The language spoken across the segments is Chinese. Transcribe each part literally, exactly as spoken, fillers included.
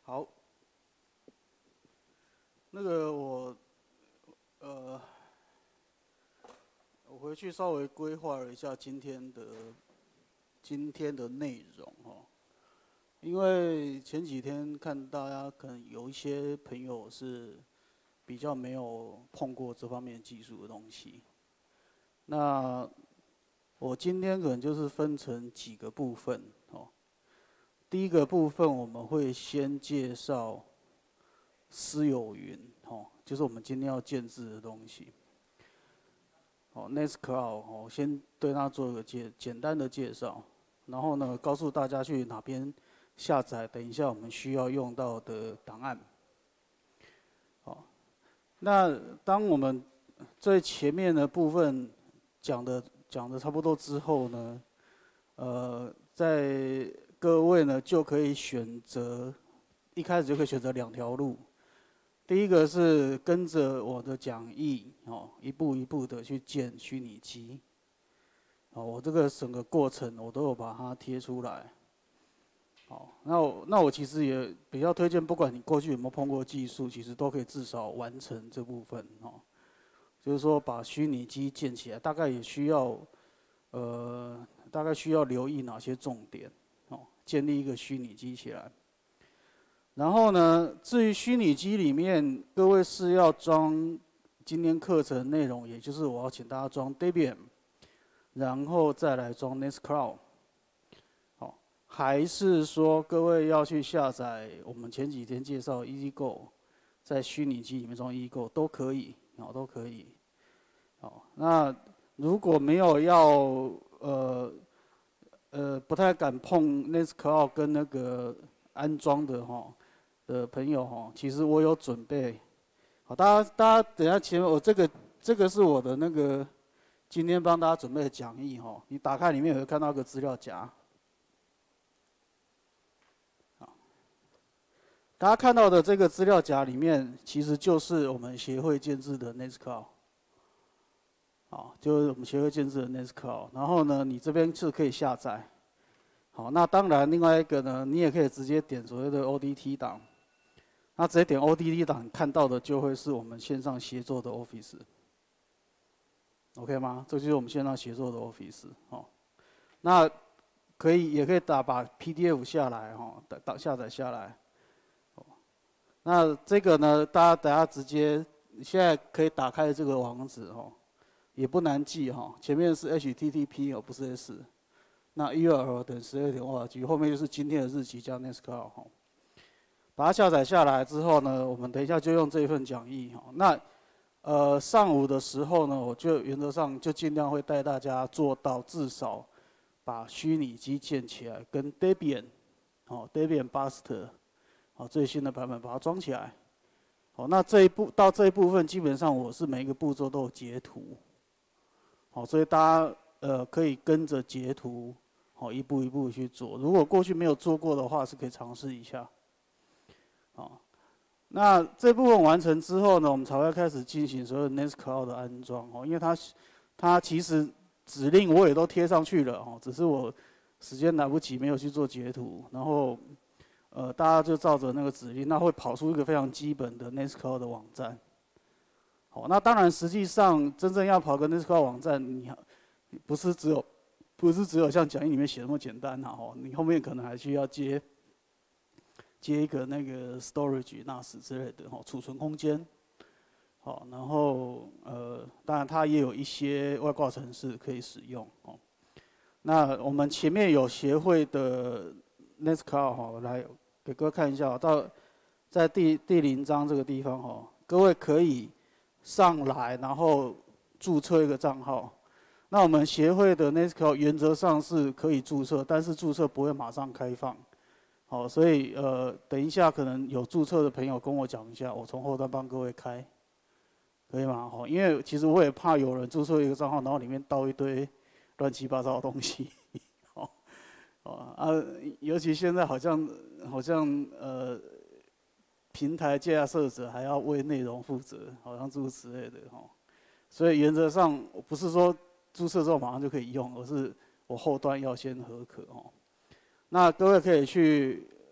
好，那个我呃，我回去稍微规划了一下今天的今天的内容哦，因为前几天看大家可能有一些朋友是比较没有碰过这方面技术的东西，那我今天可能就是分成几个部分哦。第一个部分我们会先介绍私有云哦，就是我们今天要建制的东西。哦 ，Nextcloud 哦，先对它做一个介简单的介绍，然后呢，告诉大家去哪边下载，等一下我们需要用到的档案。好，那当我们最前面的部分讲的讲的差不多之后呢，呃，在各位呢就可以选择，一开始就可以选择两条路。第一个是跟着我的讲义哦，一步一步的去建虚拟机。哦，我这个整个过程我都有把它贴出来。好，那我那我其实也比较推荐，不管你过去有没有碰过技术，其实都可以至少完成这部分哦。就是说把虚拟机建起来，大概也需要呃，大概需要留意哪些重点哦，建立一个虚拟机起来。然后呢，至于虚拟机里面，各位是要装今天课程内容，也就是我要请大家装 Debian， 然后再来装 Nextcloud， 好，还是说各位要去下载我们前几天介绍 EasyGo， 在虚拟机里面装 EasyGo 都可以，哦，都可以。好，那如果没有要呃呃不太敢碰 Nextcloud 跟那个安装的哈。的朋友哈，其实我有准备，好，大家大家等一下前面我这个这个是我的那个今天帮大家准备的讲义哈，你打开里面有看到个资料夹，好，大家看到的这个资料夹里面其实就是我们协会建制的 Nextcloud， 好，就是我们协会建制的 Nextcloud， 然后呢，你这边是可以下载，好，那当然另外一个呢，你也可以直接点所谓的 O D T 档。那直接点 O D T 档，看到的就会是我们线上协作的 Office，OK 吗？这就是我们线上协作的 Office 哦。那可以也可以打把 P D F 下来哈，打打下载下来。哦，那这个呢，大家等下直接现在可以打开这个网址哦，也不难记哈。前面是 H T T P 哦，不是 S。那 U R L 等十二点 O R G， 后面就是今天的日期加 Nextcloud 哈。把它下载下来之后呢，我们等一下就用这一份讲义哈。那呃上午的时候呢，我就原则上就尽量会带大家做到至少把虚拟机建起来，跟 Debian 哦 Debian Buster 哦最新的版本把它装起来。好，那这一步到这一部分基本上我是每一个步骤都有截图，好，所以大家呃可以跟着截图，好一步一步去做。如果过去没有做过的话，是可以尝试一下。哦，那这部分完成之后呢，我们才会开始进行所有 Nextcloud 的安装哦。因为它它其实指令我也都贴上去了哦，只是我时间来不及，没有去做截图。然后呃，大家就照着那个指令，那会跑出一个非常基本的 Nextcloud 的网站。好，那当然实际上真正要跑个 Nextcloud 网站，你不是只有不是只有像讲义里面写那么简单哈哦，你后面可能还需要接。接一个那个 storage N A S 之类的哈，储存空间，好，然后呃，当然它也有一些外挂程式可以使用哦。那我们前面有协会的 Nextcloud 哈，来给各位看一下，到在第第零章这个地方哈，各位可以上来，然后注册一个账号。那我们协会的 Nextcloud 原则上是可以注册，但是注册不会马上开放。好，所以呃，等一下可能有注册的朋友跟我讲一下，我从后端帮各位开，可以吗？好，因为其实我也怕有人注册一个账号，然后里面倒一堆乱七八糟的东西，好，啊，尤其现在好像好像呃，平台架设者还要为内容负责，好像诸如此类的哈，所以原则上不是说注册之后马上就可以用，而是我后端要先核可哦。那各位可以去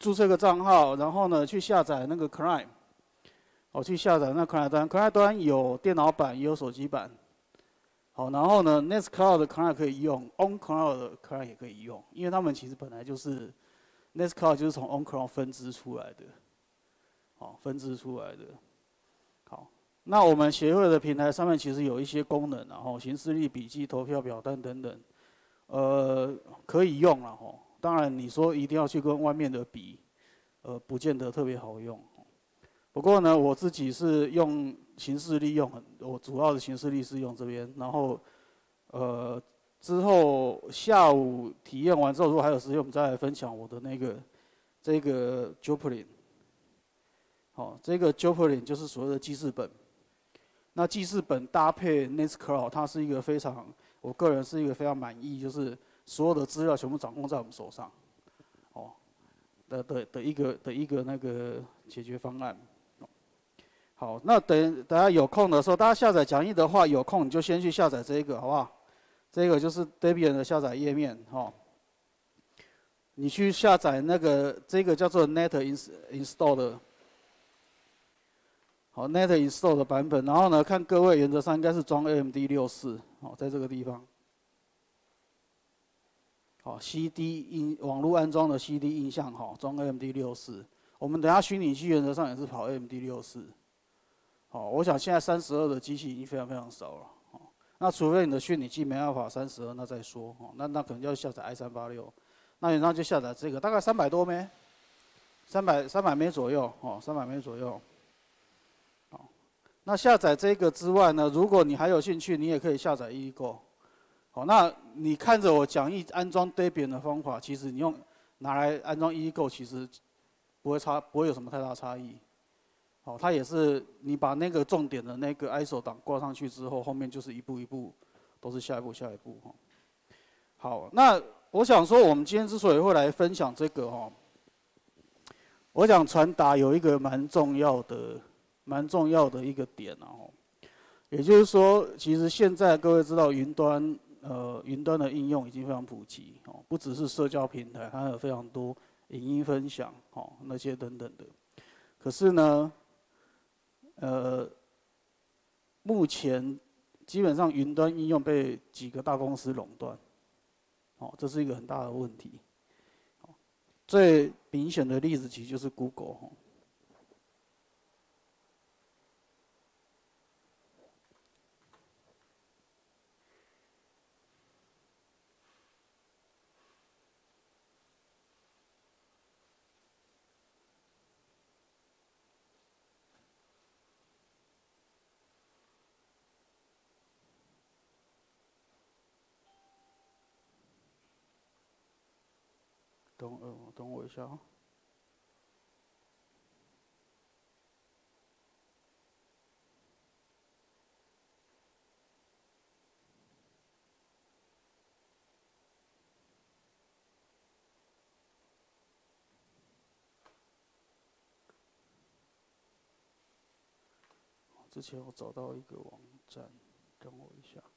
注册个账号，然后呢去下载那个 client， 哦，去下载那 client 端 ，client 端有电脑版也有手机版。好，然后呢 ，Nextcloud 的 client 可以用 ，OnCloud 的 client 也可以用，因为他们其实本来就是 Nextcloud 就是从 OnCloud 分支出来的，好，分支出来的。好，那我们协会的平台上面其实有一些功能，然后行事历、笔记、投票表单等等，呃，可以用了吼。当然，你说一定要去跟外面的比，呃，不见得特别好用。不过呢，我自己是用行事历用很，我主要的行事历是用这边，然后，呃，之后下午体验完之后，如果还有时间，我们再来分享我的那个这个 Joplin。好，这个 Joplin 就是所谓的记事本。那记事本搭配 Nextcloud， 它是一个非常，我个人是一个非常满意，就是所有的资料全部掌控在我们手上，哦，的的的一个的一个那个解决方案。好，那等大家有空的时候，大家下载讲义的话，有空你就先去下载这个，好不好？这个就是 Debian 的下载页面，哈、哦。你去下载那个这个叫做 Net Install 的。好 ，Net Install 的版本，然后呢，看各位原则上应该是装 A M D 六四，好，在这个地方。好 ，C D 印网络安装的 C D 印象，好，装 A M D 六四。我们等下虚拟机原则上也是跑 A M D 六四。好，我想现在三十二的机器已经非常非常少了。好，那除非你的虚拟机没办法三十二，那再说。哦，那那可能就要下载 i 三八六，那你那就下载这个，大概三百多枚，三百三百枚左右，哦，三百枚左右。那下载这个之外呢，如果你还有兴趣，你也可以下载 Eagle。好，那你看着我讲义安装 Debian 的方法，其实你用拿来安装 Eagle， 其实不会差，不会有什么太大差异。好，它也是你把那个重点的那个 I S O 档挂上去之后，后面就是一步一步都是下一步下一步哈。好，那我想说，我们今天之所以会来分享这个哈，我想传达有一个蛮重要的。蛮重要的一个点啊，也就是说，其实现在各位知道，云端呃云端的应用已经非常普及哦，不只是社交平台，还有非常多影音分享哦那些等等的。可是呢，呃，目前基本上云端应用被几个大公司垄断，哦，这是一个很大的问题。最明显的例子其实就是 Google 哦。等呃，等我一下啊。之前我找到一个网站，等我一下。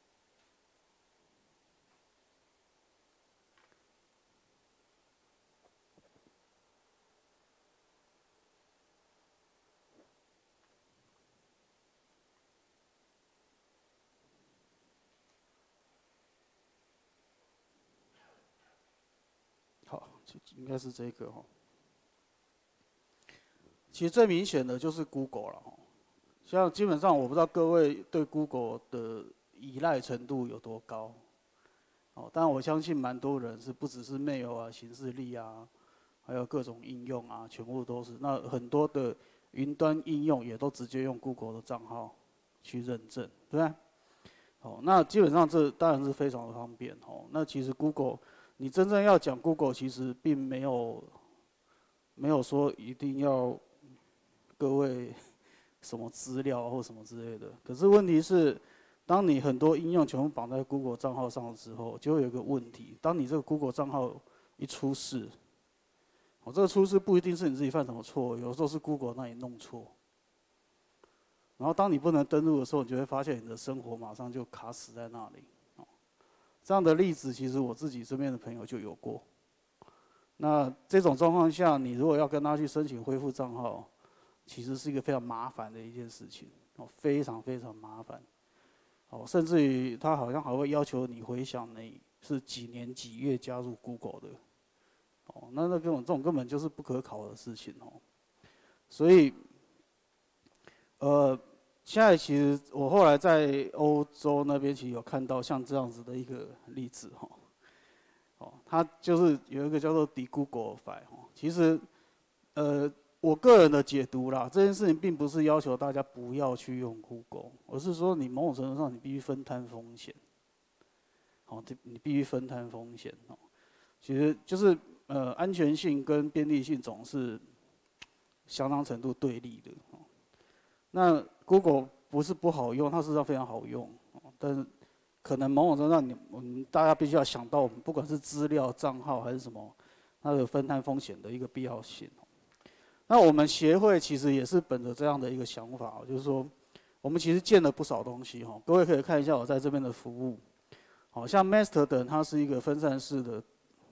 好，应该是这个哈。其实最明显的就是 Google 了哈。像基本上我不知道各位对 Google 的依赖程度有多高，哦，但我相信蛮多人是不只是 mail 啊、行事历啊，还有各种应用啊，全部都是。那很多的云端应用也都直接用 Google 的账号去认证，对不对？哦，那基本上这当然是非常的方便哦。那其实 Google， 你真正要讲 Google， 其实并没有没有说一定要各位。什么资料或什么之类的，可是问题是，当你很多应用全部绑在 Google 账号上的时候，就会有一个问题：当你这个 Google 账号一出事，哦，这个出事不一定是你自己犯什么错，有时候是 Google 那里弄错。然后当你不能登录的时候，你就会发现你的生活马上就卡死在那里。哦，这样的例子其实我自己身边的朋友就有过。 那这种状况下，你如果要跟他去申请恢复账号，其实是一个非常麻烦的一件事情，哦，非常非常麻烦，哦，甚至于他好像还会要求你回想你是几年几月加入 Google 的，哦，那那根本这种根本就是不可考的事情哦，所以，呃，现在其实我后来在欧洲那边其实有看到像这样子的一个例子哈。哦，它就是有一个叫做 de-Googlify 哦，其实，呃，我个人的解读啦，这件事情并不是要求大家不要去用 Google， 而是说你某种程度上你必须分摊风险，好，这你必须分摊风险哦。其实就是呃安全性跟便利性总是相当程度对立的哦。那 Google 不是不好用，它事实上非常好用哦，但是可能某种程度上你我们大家必须要想到，不管是资料账号还是什么，它的分摊风险的一个必要性。那我们协会其实也是本着这样的一个想法，就是说，我们其实建了不少东西哈。各位可以看一下我在这边的服务，好像 Mastodon 它是一个分散式的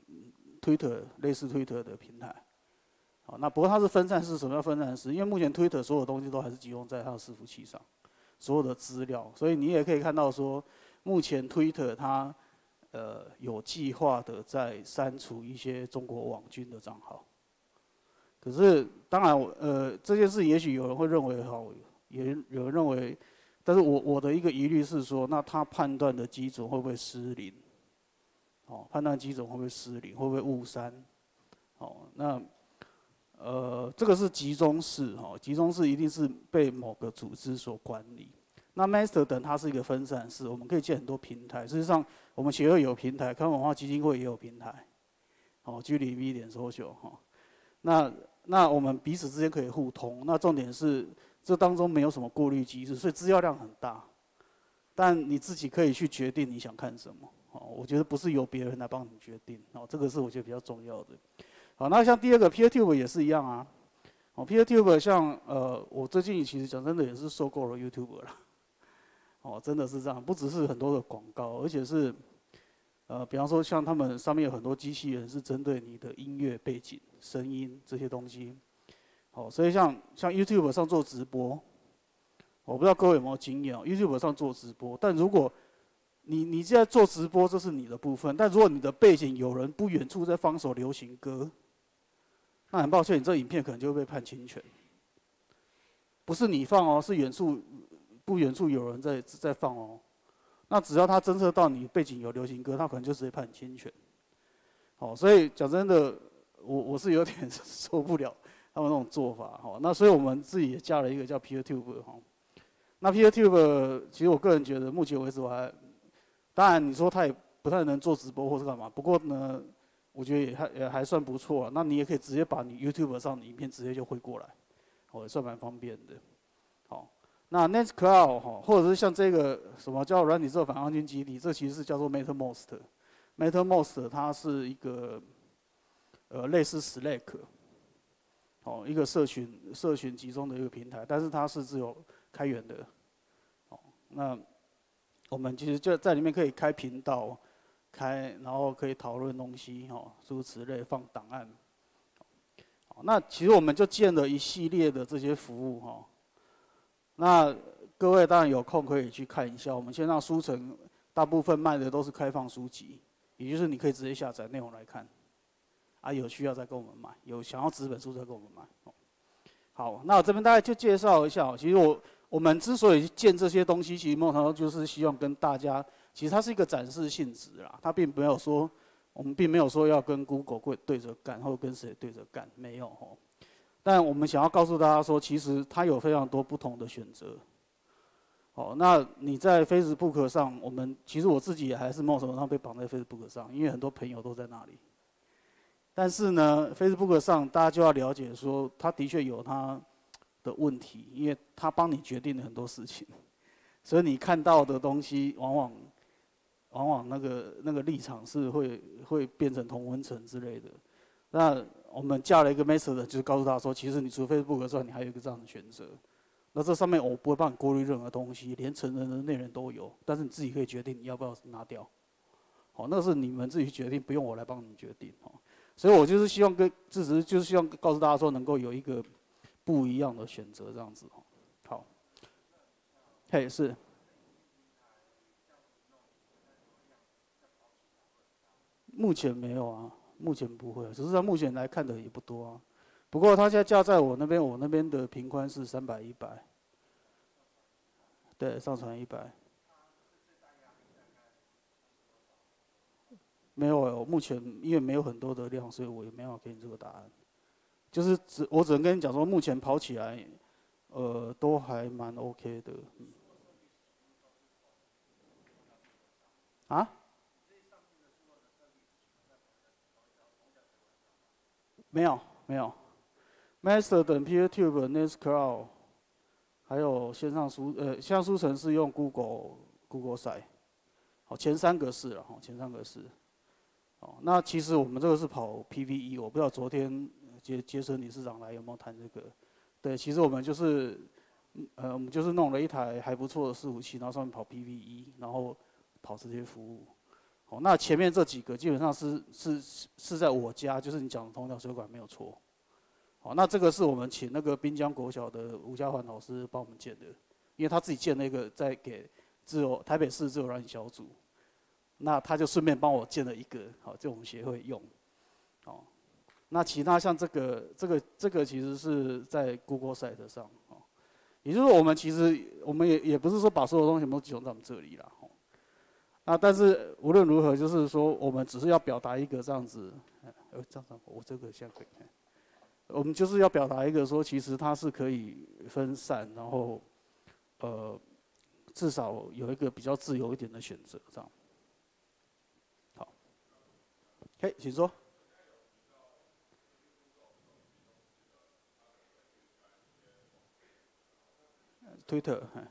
Twitter 类似 Twitter 的平台，好，那不过它是分散式，什么叫分散式？因为目前 Twitter 所有东西都还是集中在它的伺服器上，所有的资料，所以你也可以看到说，目前 Twitter 它呃有计划的在删除一些中国网军的账号。可是，当然，呃，这件事也许有人会认为好，也有人认为，但是我我的一个疑虑是说，那他判断的基准会不会失灵？哦，判断基准会不会失灵？会不会误删？哦，那呃，这个是集中式，哈、哦，集中式一定是被某个组织所管理。那 Mastodon 它是一个分散式，我们可以建很多平台。事实上，我们协会有平台，康文化基金会也有平台，哦 ，G L V 点 social 哈，那。那我们彼此之间可以互通。那重点是，这当中没有什么过滤机制，所以资料量很大。但你自己可以去决定你想看什么。哦，我觉得不是由别人来帮你决定。哦，这个是我觉得比较重要的。好，那像第二个 PeerTube 也是一样啊。哦 ，PeerTube 像呃，我最近其实讲真的也是受够了 YouTube 了。哦，真的是这样，不只是很多的广告，而且是。呃，比方说像他们上面有很多机器人是针对你的音乐背景、声音这些东西，好，所以像像 YouTube 上做直播，我不知道各位有没有经验哦 ，YouTube 上做直播，但如果你你现在做直播，这是你的部分，但如果你的背景有人不远处在放首流行歌，那很抱歉，你这影片可能就会被判侵权，不是你放哦，是远处不远处有人在在放哦。那只要他侦测到你背景有流行歌，他可能就直接判你侵权。好，所以讲真的，我我是有点受不了他们那种做法。好，那所以我们自己也加了一个叫 PeerTube 哈。那 PeerTube 其实我个人觉得，目前为止我还，当然你说他也不太能做直播或是干嘛，不过呢，我觉得也还也还算不错。那你也可以直接把你 YouTube 上的影片直接就汇过来，哦，也算蛮方便的。好。那 Nextcloud 哈，或者是像这个什么叫软体之后反抗军基地，这其实是叫做 MetaMost。MetaMost 它是一个呃类似 Slack， 哦，一个社群社群集中的一个平台，但是它是只有开源的。哦，那我们其实就在里面可以开频道，开然后可以讨论东西，哦，诸如此类，放档案。好，那其实我们就建了一系列的这些服务哈。那各位当然有空可以去看一下，我们线上书城大部分卖的都是开放书籍，也就是你可以直接下载内容来看，啊有需要再跟我们买，有想要纸本书再跟我们买。好，那我这边大概就介绍一下，其实我我们之所以建这些东西，其实某种程度就是希望跟大家，其实它是一个展示性质啦，它并没有说我们并没有说要跟 Google 对着干，或跟谁对着干，没有吼。但我们想要告诉大家说，其实它有非常多不同的选择。好，那你在 Facebook 上，我们其实我自己也还是某种程度上被绑在 Facebook 上，因为很多朋友都在那里。但是呢 ，Facebook 上大家就要了解说，它的确有它的问题，因为它帮你决定了很多事情，所以你看到的东西，往往往往那个那个立场是会会变成同温层之类的。那我们架了一个 method， 就是告诉他说，其实你除非 Facebook 之外，你还有一个这样的选择。那这上面我不会帮你过滤任何东西，连成人的内容都有，但是你自己可以决定你要不要拿掉。好，那是你们自己决定，不用我来帮你决定。 所以我就是希望跟，只是就是希望告诉大家说，能够有一个不一样的选择这样子。好，嘿是。目前没有啊，目前不会，只是它目前来看的也不多啊。不过它现在架在我那边，我那边的频宽是三百一百，对，上传一百。没有、欸，我目前因为没有很多的量，所以我也没办法给你这个答案。就是只我只能跟你讲说，目前跑起来，呃，都还蛮 OK 的。嗯、啊？没有，没有。Master 等 PeerTube、Nextcloud， 还有线上书，呃，线上书城是用 Google Google Site， 好，前三个是了，哈，前三个是。哦，那其实我们这个是跑 P V E， 我不知道昨天杰杰森理事长来有没有谈这个。对，其实我们就是，呃，我们就是弄了一台还不错的伺服器，然后上面跑 P V E， 然后跑这些服务。哦，那前面这几个基本上是是是在我家，就是你讲的通调水管没有错。好，那这个是我们请那个滨江国小的吴家环老师帮我们建的，因为他自己建那个在给自由台北市自由软体小组，那他就顺便帮我建了一个，好，就我们协会用。哦，那其他像这个这个这个其实是在 Google Site 上，哦，也就是说我们其实我们也也不是说把所有东西都集中在我们这里啦，哦，那但是无论如何，就是说我们只是要表达一个这样子，呃，这样子我这个现在可以看。我们就是要表达一个说，其实它是可以分散，然后，呃，至少有一个比较自由一点的选择，这样。好，嘿，请说。推特，哎。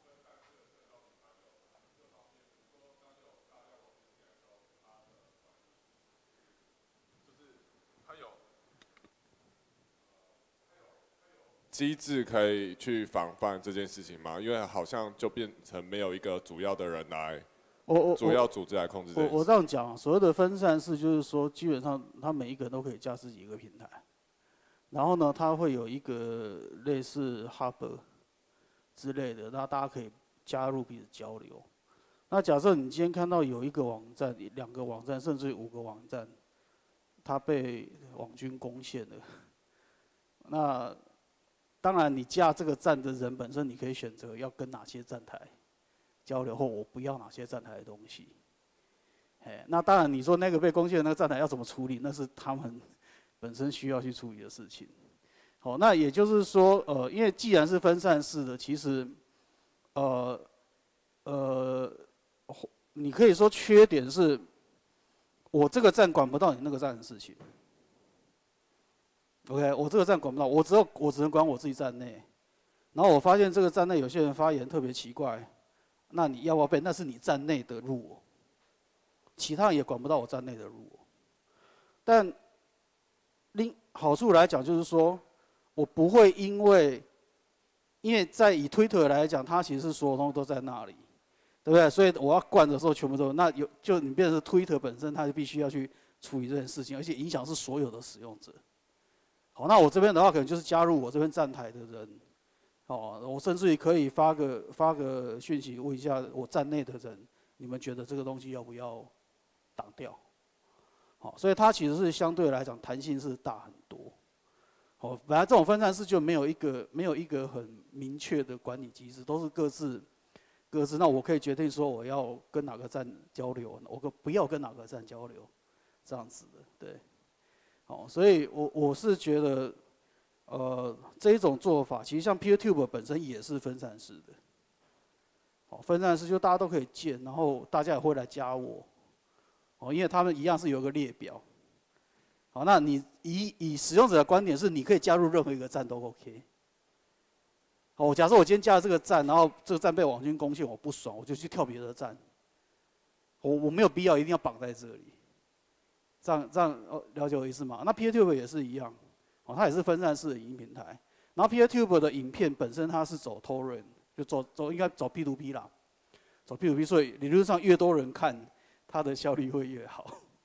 机制可以去防范这件事情吗？因为好像就变成没有一个主要的人来， 我我主要组织来控制这件事。 我我这样讲，所谓的分散式就是说，基本上他每一个人都可以架自己一个平台，然后呢，他会有一个类似 Hub 之类的，那大家可以加入彼此交流。那假设你今天看到有一个网站、两个网站，甚至于五个网站，它被网军攻陷了，那当然，你架这个站的人本身，你可以选择要跟哪些站台交流，或我不要哪些站台的东西。哎，那当然，你说那个被攻陷的那个站台要怎么处理，那是他们本身需要去处理的事情。好，那也就是说，呃，因为既然是分散式的，其实，呃，呃，你可以说缺点是，我这个站管不到你那个站的事情。OK， 我这个站管不到，我只有我只能管我自己站内。然后我发现这个站内有些人发言特别奇怪，那你要不要背？那是你站内的路，其他人也管不到我站内的路。但另好处来讲，就是说我不会因为，因为在以推特来讲，它其实是所有东西都在那里，对不对？所以我要灌的时候全部都那有，就你变成推特本身，它就必须要去处理这件事情，而且影响是所有的使用者。好，那我这边的话，可能就是加入我这边站台的人，哦，我甚至于可以发个发个讯息问一下我站内的人，你们觉得这个东西要不要挡掉？好，所以它其实是相对来讲弹性是大很多。哦，本来这种分散式就没有一个没有一个很明确的管理机制，都是各自各自。那我可以决定说我要跟哪个站交流，我不要跟哪个站交流，这样子的，对。哦，所以我我是觉得，呃，这一种做法，其实像 PeerTube 本身也是分散式的。哦，分散式就大家都可以建，然后大家也会来加我。哦，因为他们一样是有个列表。好，那你以以使用者的观点是，你可以加入任何一个站都 OK。好，假设我今天加了这个站，然后这个站被网军攻陷，我不爽，我就去跳别的站。我我没有必要一定要绑在这里。这样这样哦，了解我意思吗？那 PeerTube 也是一样，哦，它也是分散式的影音平台。然后 PeerTube 的影片本身它是走 torrent， 就走走应该走 P to P 啦，走 P to P， 所以理论上越多人看，它的效率会越好。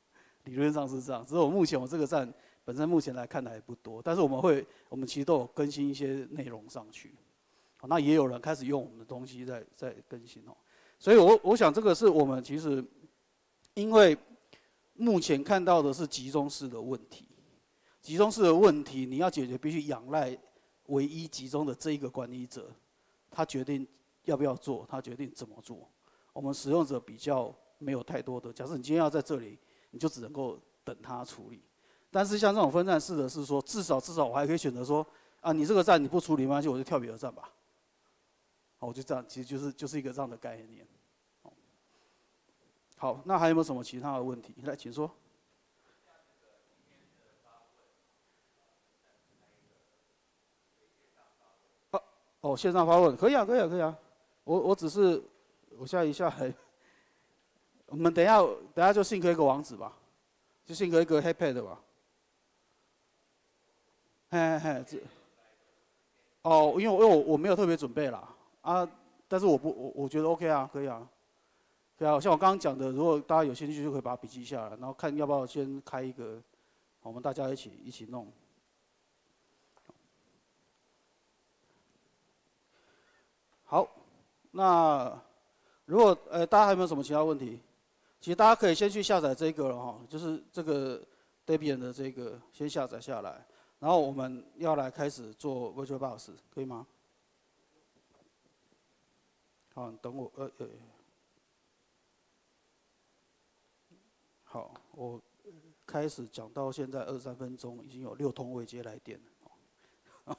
理论上是这样，只是我目前我这个站本身目前来看的还不多，但是我们会我们其实都有更新一些内容上去，那也有人开始用我们的东西在在更新哦，所以我我想这个是我们其实因为目前看到的是集中式的问题，集中式的问题你要解决必须仰赖唯一集中的这一个管理者，他决定要不要做，他决定怎么做，我们使用者比较没有太多的，假设你今天要在这里，你就只能够等他处理。但是像这种分站式的是说，至少至少我还可以选择说，啊，你这个站你不处理没关系，我就跳别的站吧。好，我就这样，其实就是就是一个这样的概念。好，那还有没有什么其他的问题？来，请说。啊，哦，线上发问可以啊，可以啊，可以啊。我我只是我下一下还，我们等一下等一下就sync一个网址吧，就sync一个 Headpad 吧。嘿嘿嘿，这哦，因为我因为我我没有特别准备啦，啊，但是我不我我觉得 OK 啊，可以啊，可以啊。像我刚刚讲的，如果大家有兴趣，就可以把它笔记下来，然后看要不要先开一个，我们大家一起一起弄。好，那如果呃大家还有没有什么其他问题？其实大家可以先去下载这个了哈，就是这个 Debian 的这个先下载下来，然后我们要来开始做 VirtualBox， 可以吗？好，等我呃呃，好，我开始讲到现在二十三分钟，已经有六通未接来电了。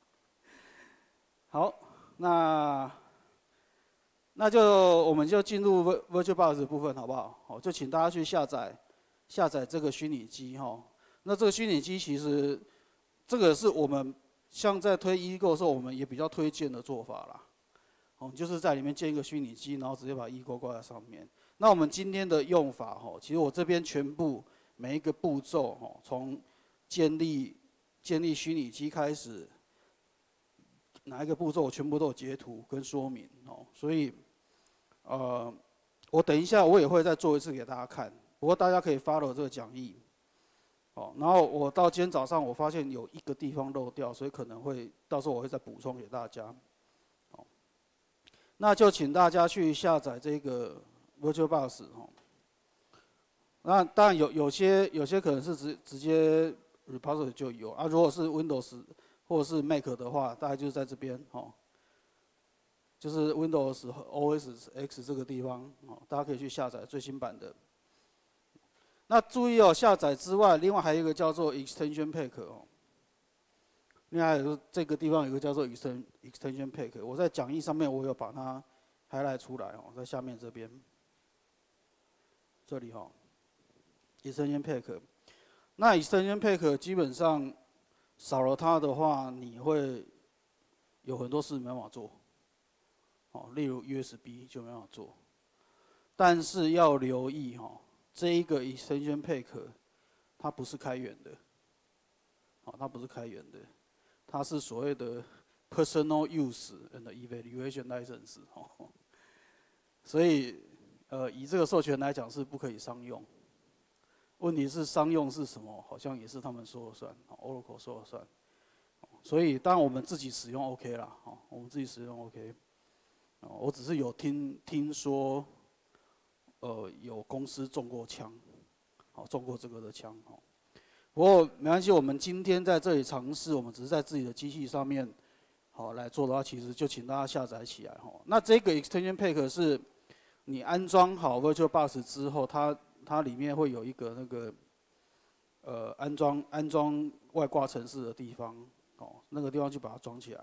好，那那就我们就进入 VirtualBox 的部分，好不好？好，就请大家去下载下载这个虚拟机哈。那这个虚拟机其实这个是我们像在推易购的时候，我们也比较推荐的做法啦。哦，就是在里面建一个虚拟机，然后直接把易购挂在上面。那我们今天的用法哈，其实我这边全部每一个步骤哈，从建立建立虚拟机开始，哪一个步骤我全部都有截图跟说明哦，所以呃，我等一下我也会再做一次给大家看，不过大家可以 follow 这个讲义。哦，然后我到今天早上我发现有一个地方漏掉，所以可能会到时候我会再补充给大家。哦，那就请大家去下载这个 VirtualBox 哦。那当然有有些有些可能是直直接 repository 就有啊，如果是 Windows 或者是 Mac 的话，大概就是在这边哦，就是 Windows O S X 这个地方哦，大家可以去下载最新版的。那注意哦，下载之外，另外还有一个叫做 Extension Pack 哦。另外有这个地方有一个叫做 Extension Extension Pack， 我在讲义上面我有把它 highlight 出来哦，在下面这边，这里哈、哦、，Extension Pack。那 Extension Pack 基本上少了它的话，你会有很多事没办法做，哦，例如 U S B 就没办法做。但是要留意哈、哦。这一个 extension pack， 它不是开源的，好，它不是开源的，它是所谓的 personal use and evaluation license， 哦，所以呃以这个授权来讲是不可以商用。问题是商用是什么？好像也是他们说了算 ，Oracle 说了算。所以当然我们自己使用 OK 啦，哦，我们自己使用 OK。哦，我只是有听听说。呃，有公司中过枪，好，中过这个的枪，哦。不过没关系，我们今天在这里尝试，我们只是在自己的机器上面，好来做的话，其实就请大家下载起来，哈。那这个 extension pack 是你安装好 VirtualBox 之后，它它里面会有一个那个呃安装安装外挂程式的地方，哦，那个地方去把它装起来。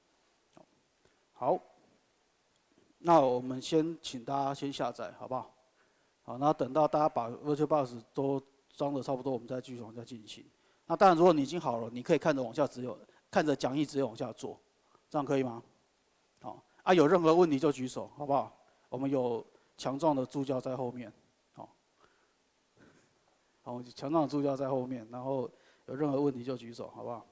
好，那我们先请大家先下载，好不好？好，那等到大家把 VirtualBox 都装的差不多，我们再继续往下进行。那当然，如果你已经好了，你可以看着往下只有看着讲义直接往下做，这样可以吗？好，啊，有任何问题就举手，好不好？我们有强壮的助教在后面，好，好，强壮的助教在后面，然后有任何问题就举手，好不好？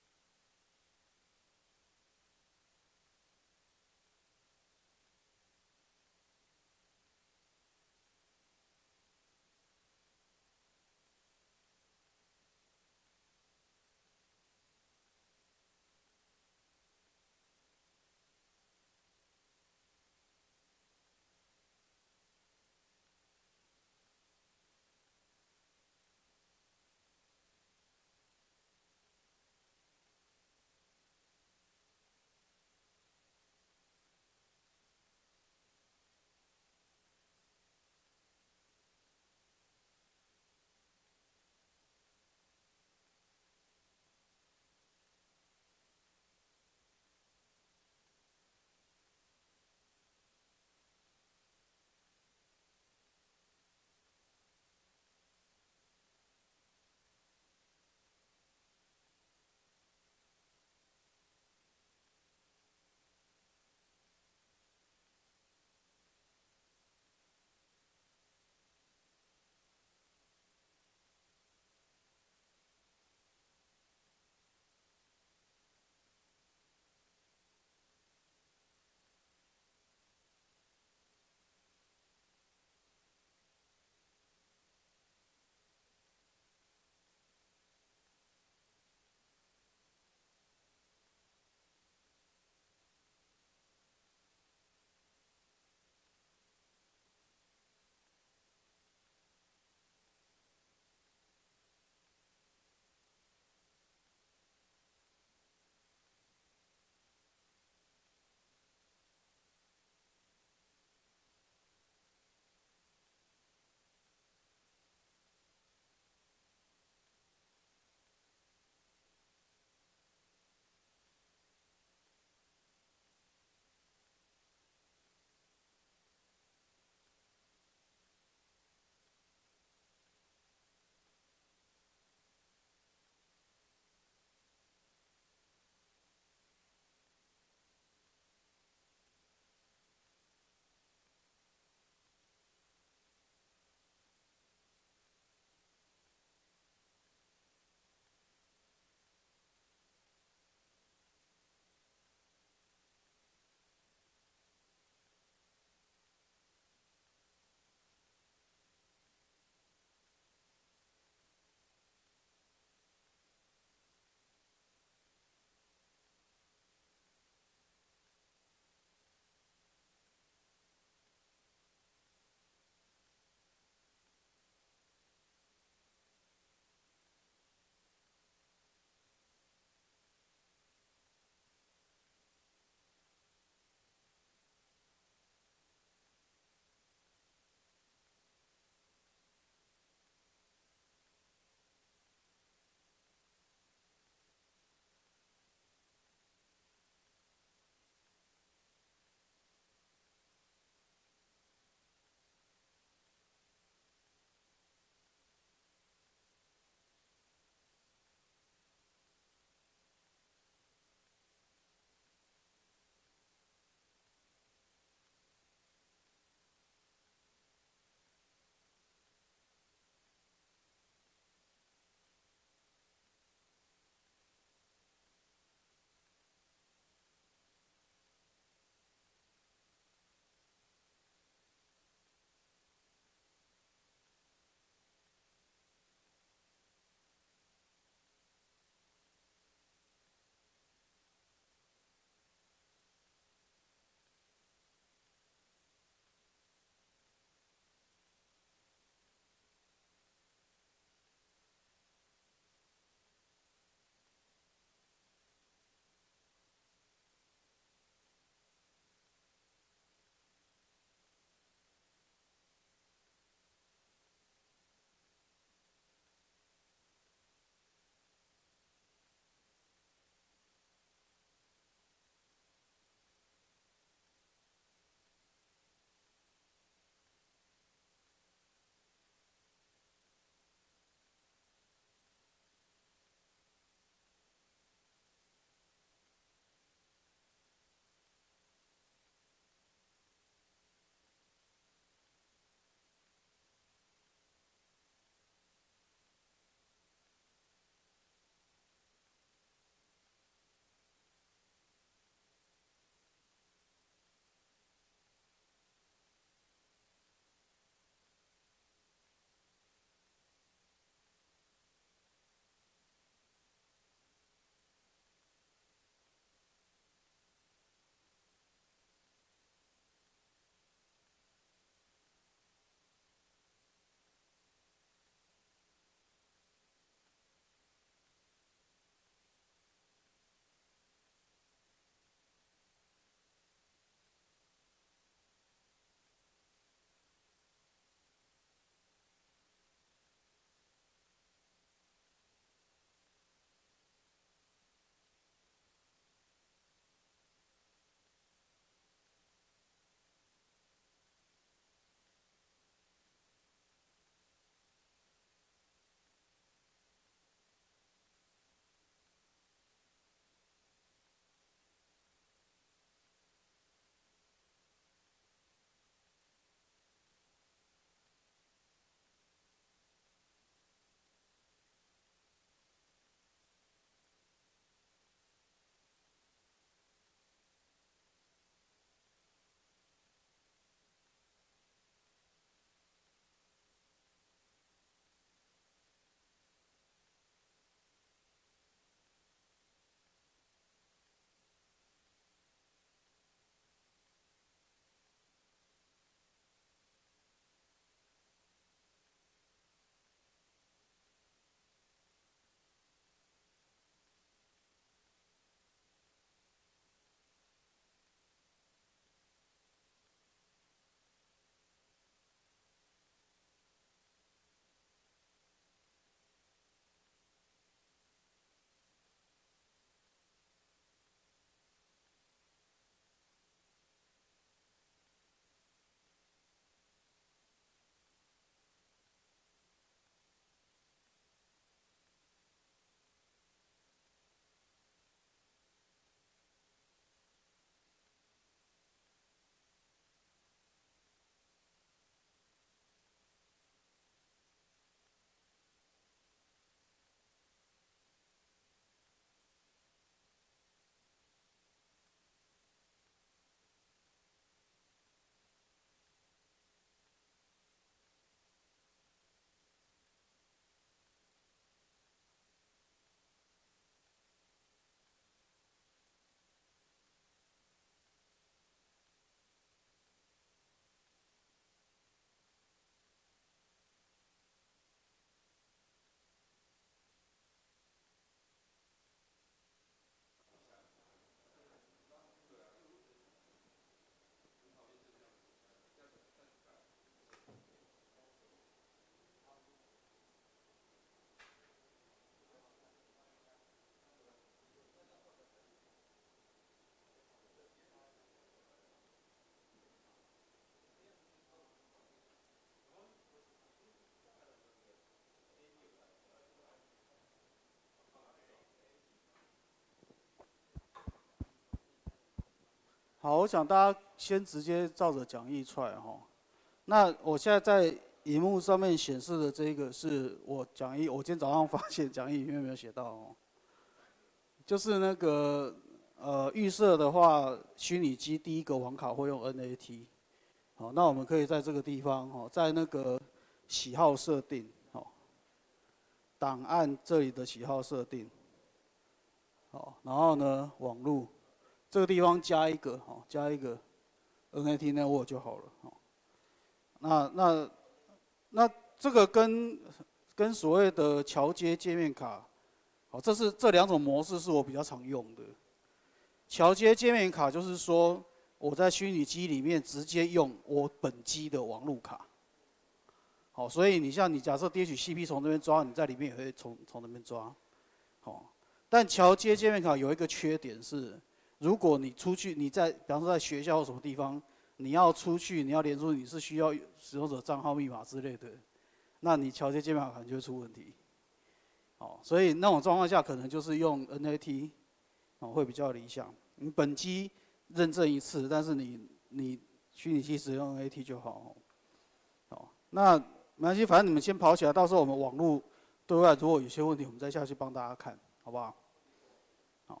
好，我想大家先直接照着讲义出来哈。那我现在在荧幕上面显示的这个是我讲义，我今天早上发现讲义里面没有写到哦，就是那个呃预设的话，虚拟机第一个网卡会用 N A T。好，那我们可以在这个地方哦，在那个喜好设定哦，档案这里的喜好设定，好，然后呢网路这个地方加一个哦，加一个 N A T network 就好了哦。那那那这个跟跟所谓的桥接界面卡，好，这是这两种模式是我比较常用的。桥接界面卡就是说，我在虚拟机里面直接用我本机的网路卡。好，所以你像你假设 D H C P 从这边抓，你在里面也会从从那边抓。好，但桥接界面卡有一个缺点是，如果你出去，你在比方说在学校或什么地方，你要出去，你要连出，你是需要使用者账号、密码之类的，那你桥接界面卡可能就会出问题。好，所以那种状况下，可能就是用 N A T。哦，会比较理想。你本机认证一次，但是你你虚拟机使用 N A T 就好。好，那没关系，反正你们先跑起来，到时候我们网络对外如果有些问题，我们再下去帮大家看，好不好？好，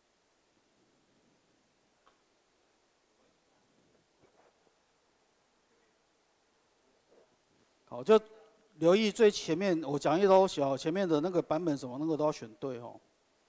好，就留意最前面我讲义都小，前面的那个版本什么那个都要选对哦。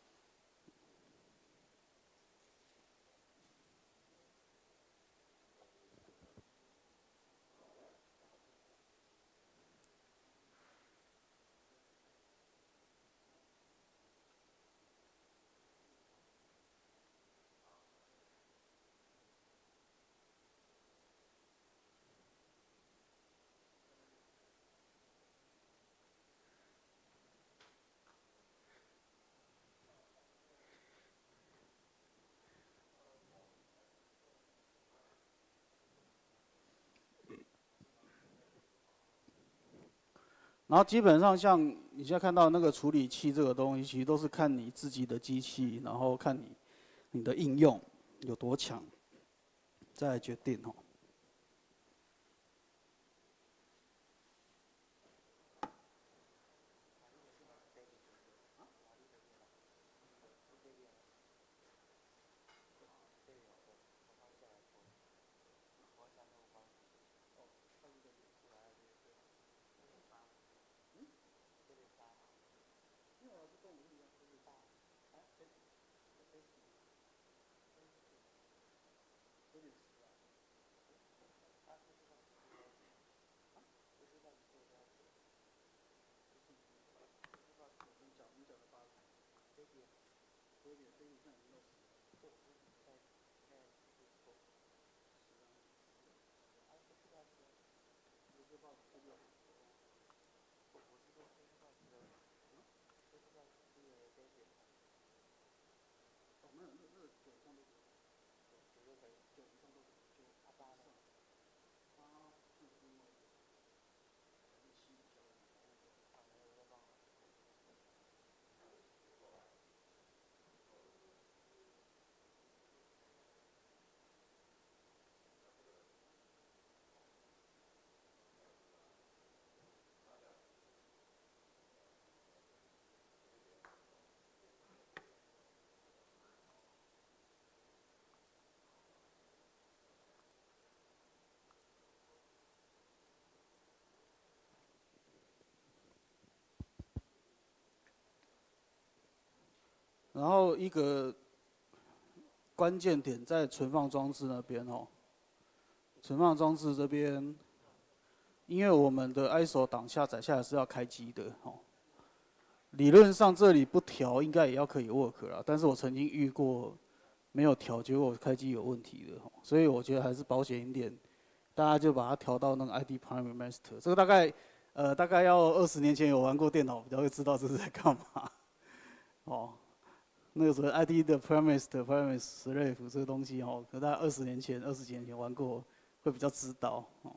然后基本上像你现在看到那个处理器这个东西，其实都是看你自己的机器，然后看你你的应用有多强，再来决定哦。然后一个关键点在存放装置那边哦，存放装置这边，因为我们的 I S O 档下载下来是要开机的哦，理论上这里不调应该也要可以 work 啦，但是我曾经遇过没有调，结果开机有问题的，所以我觉得还是保险一点，大家就把它调到那个 I D Primary Master， 这个大概呃大概要二十年前有玩过电脑比较会知道这是在干嘛，哦。那个时候 I D 的 premise 的 premise slave 这个东西哦，可大概二十年前、二十几年前玩过，会比较知道哦。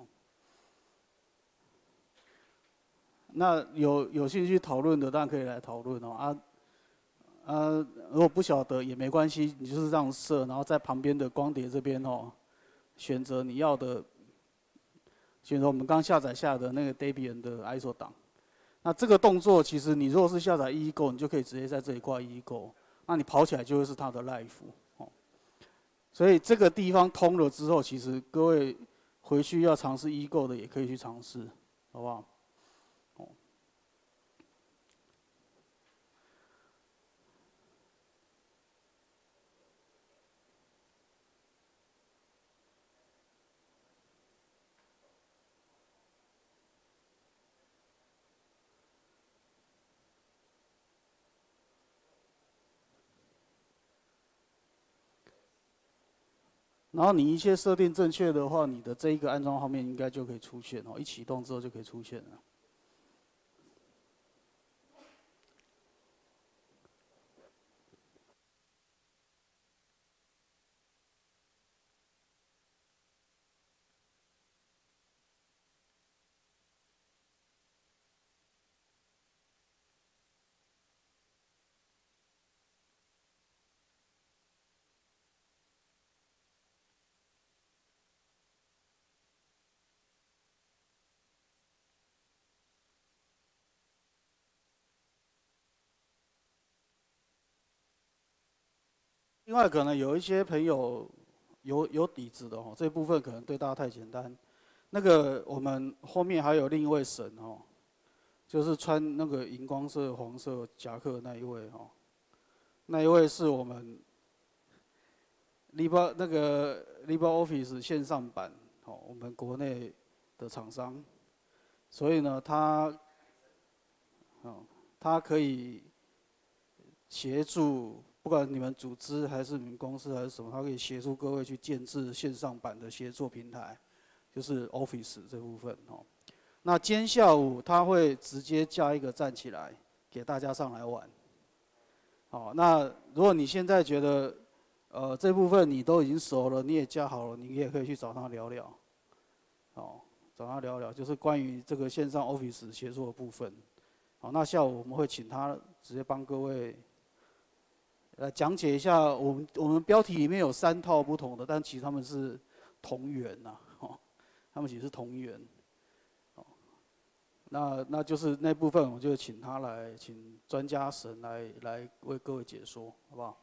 那有有兴趣讨论的，当然可以来讨论哦。啊呃，如果不晓得也没关系，你就是这样设，然后在旁边的光碟这边哦，选择你要的，选择我们刚下载下的那个 Debian 的 I S O 档。那这个动作其实你如果是下载 eagle， 你就可以直接在这里挂 eagle， 那你跑起来就会是它的 live 哦。所以这个地方通了之后，其实各位回去要尝试 eagle 的也可以去尝试，好不好？然后你一切设定正确的话，你的这一个安装画面应该就可以出现哦，一启动之后就可以出现了。另外，可能有一些朋友有有底子的哦，这部分可能对大家太简单。那个我们后面还有另一位神哦，就是穿那个荧光色、黄色夹克那一位哦，那一位是我们 Libre 那个 LibreOffice 线上版哦，我们国内的厂商，所以呢，他哦，他可以协助。不管你们组织还是你们公司还是什么，它可以协助各位去建制线上版的协作平台，就是 Office 这部分哦。那今天下午他会直接加一个站起来，给大家上来玩。好，那如果你现在觉得，呃，这部分你都已经熟了，你也加好了，你也可以去找他聊聊。哦，找他聊聊，就是关于这个线上 Office 协作的部分。好，那下午我们会请他直接帮各位。来讲解一下，我们我们标题里面有三套不同的，但其实他们是同源呐，哦，他们其实是同源，哦，那那就是那部分，我就请他来，请专家神来来为各位解说，好不好？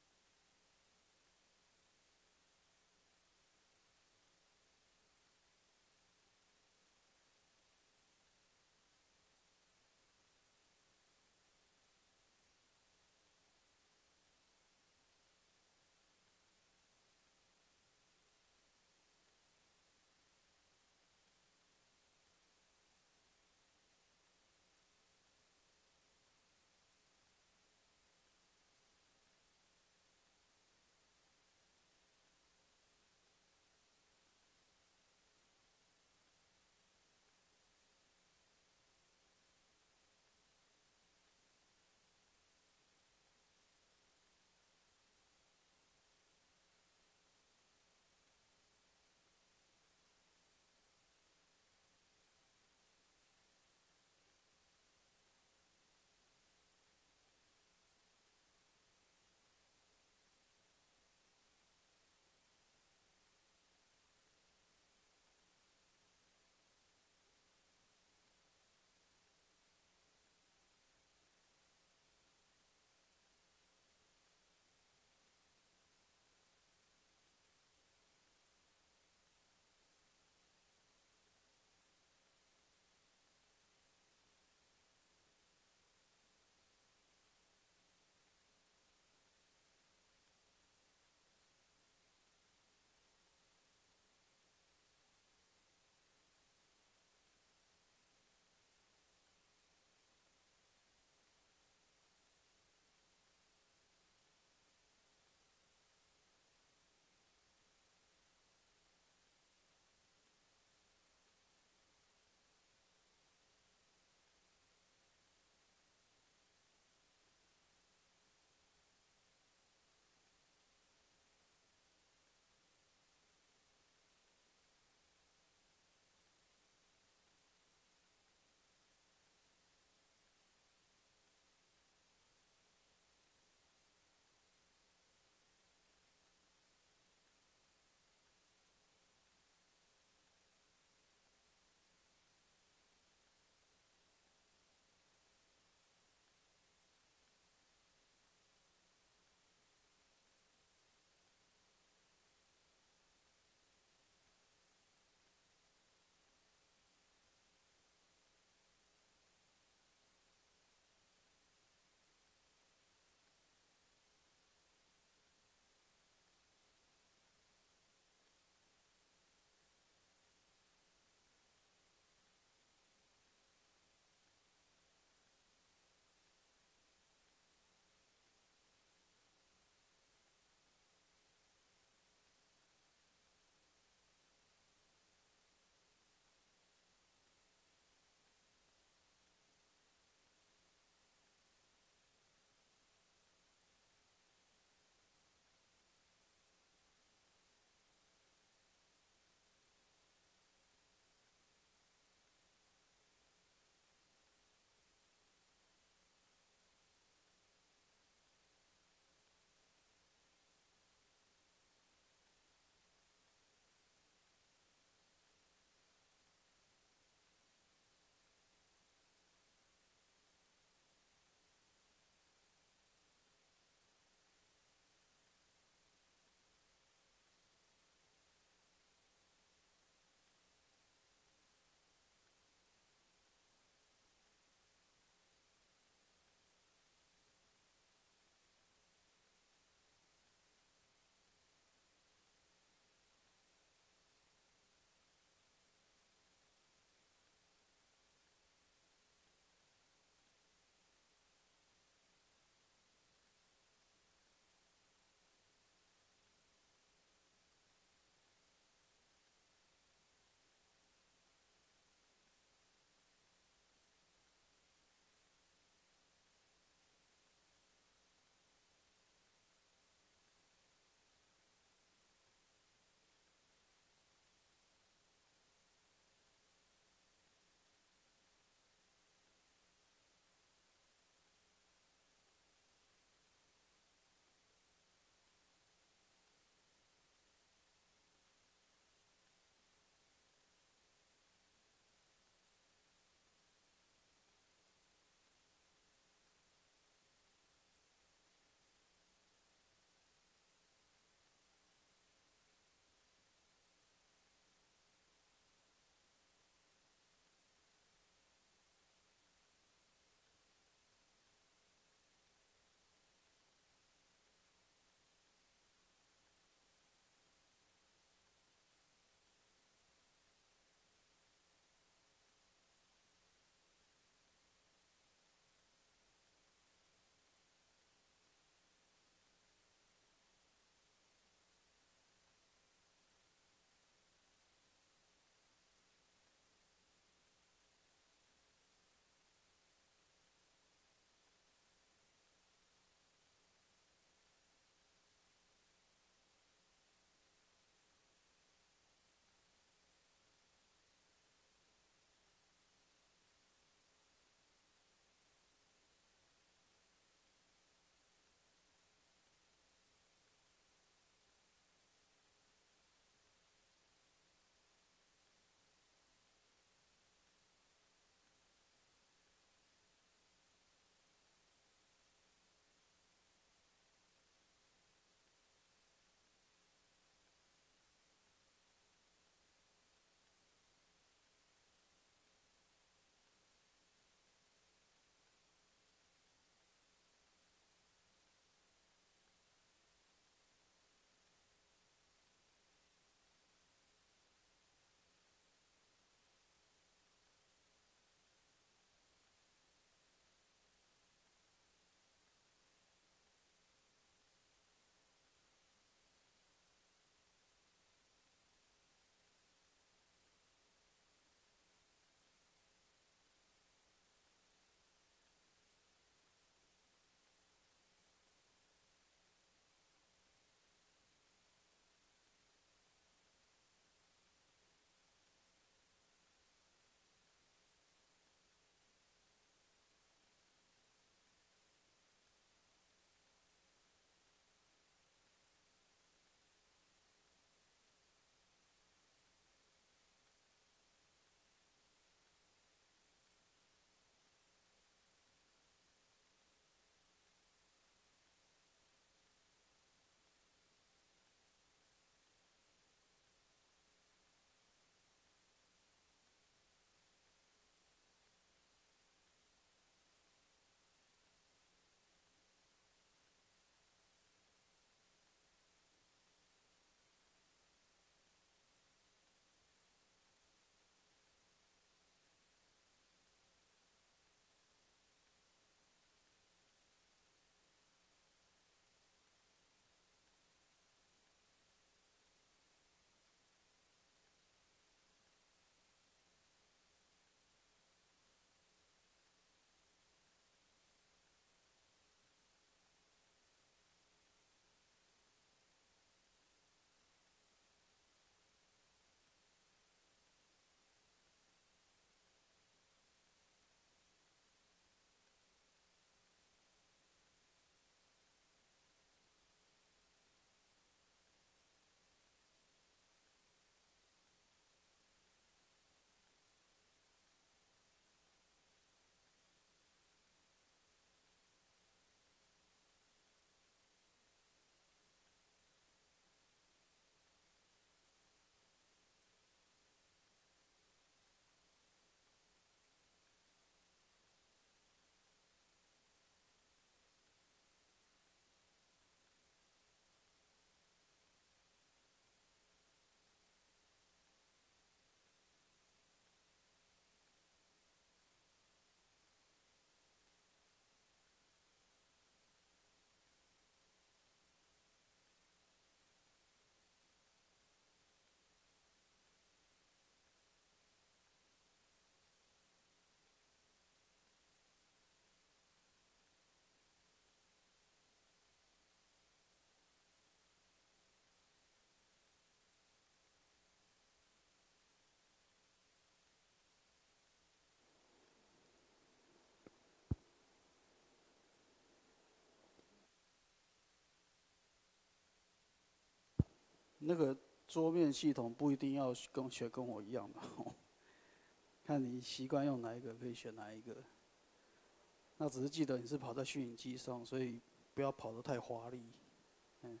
那个桌面系统不一定要跟学跟我一样的，看你习惯用哪一个，可以选哪一个。那只是记得你是跑在虚拟机上，所以不要跑得太华丽。嗯。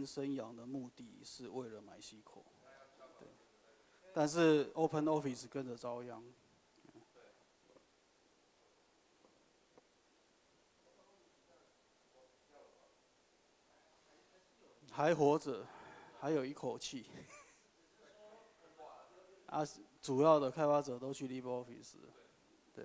生养的目的是为了 MySQL， 对，但是 OpenOffice 跟着遭殃。还活着，还有一口气。啊，主要的开发者都去 LibreOffice， 对。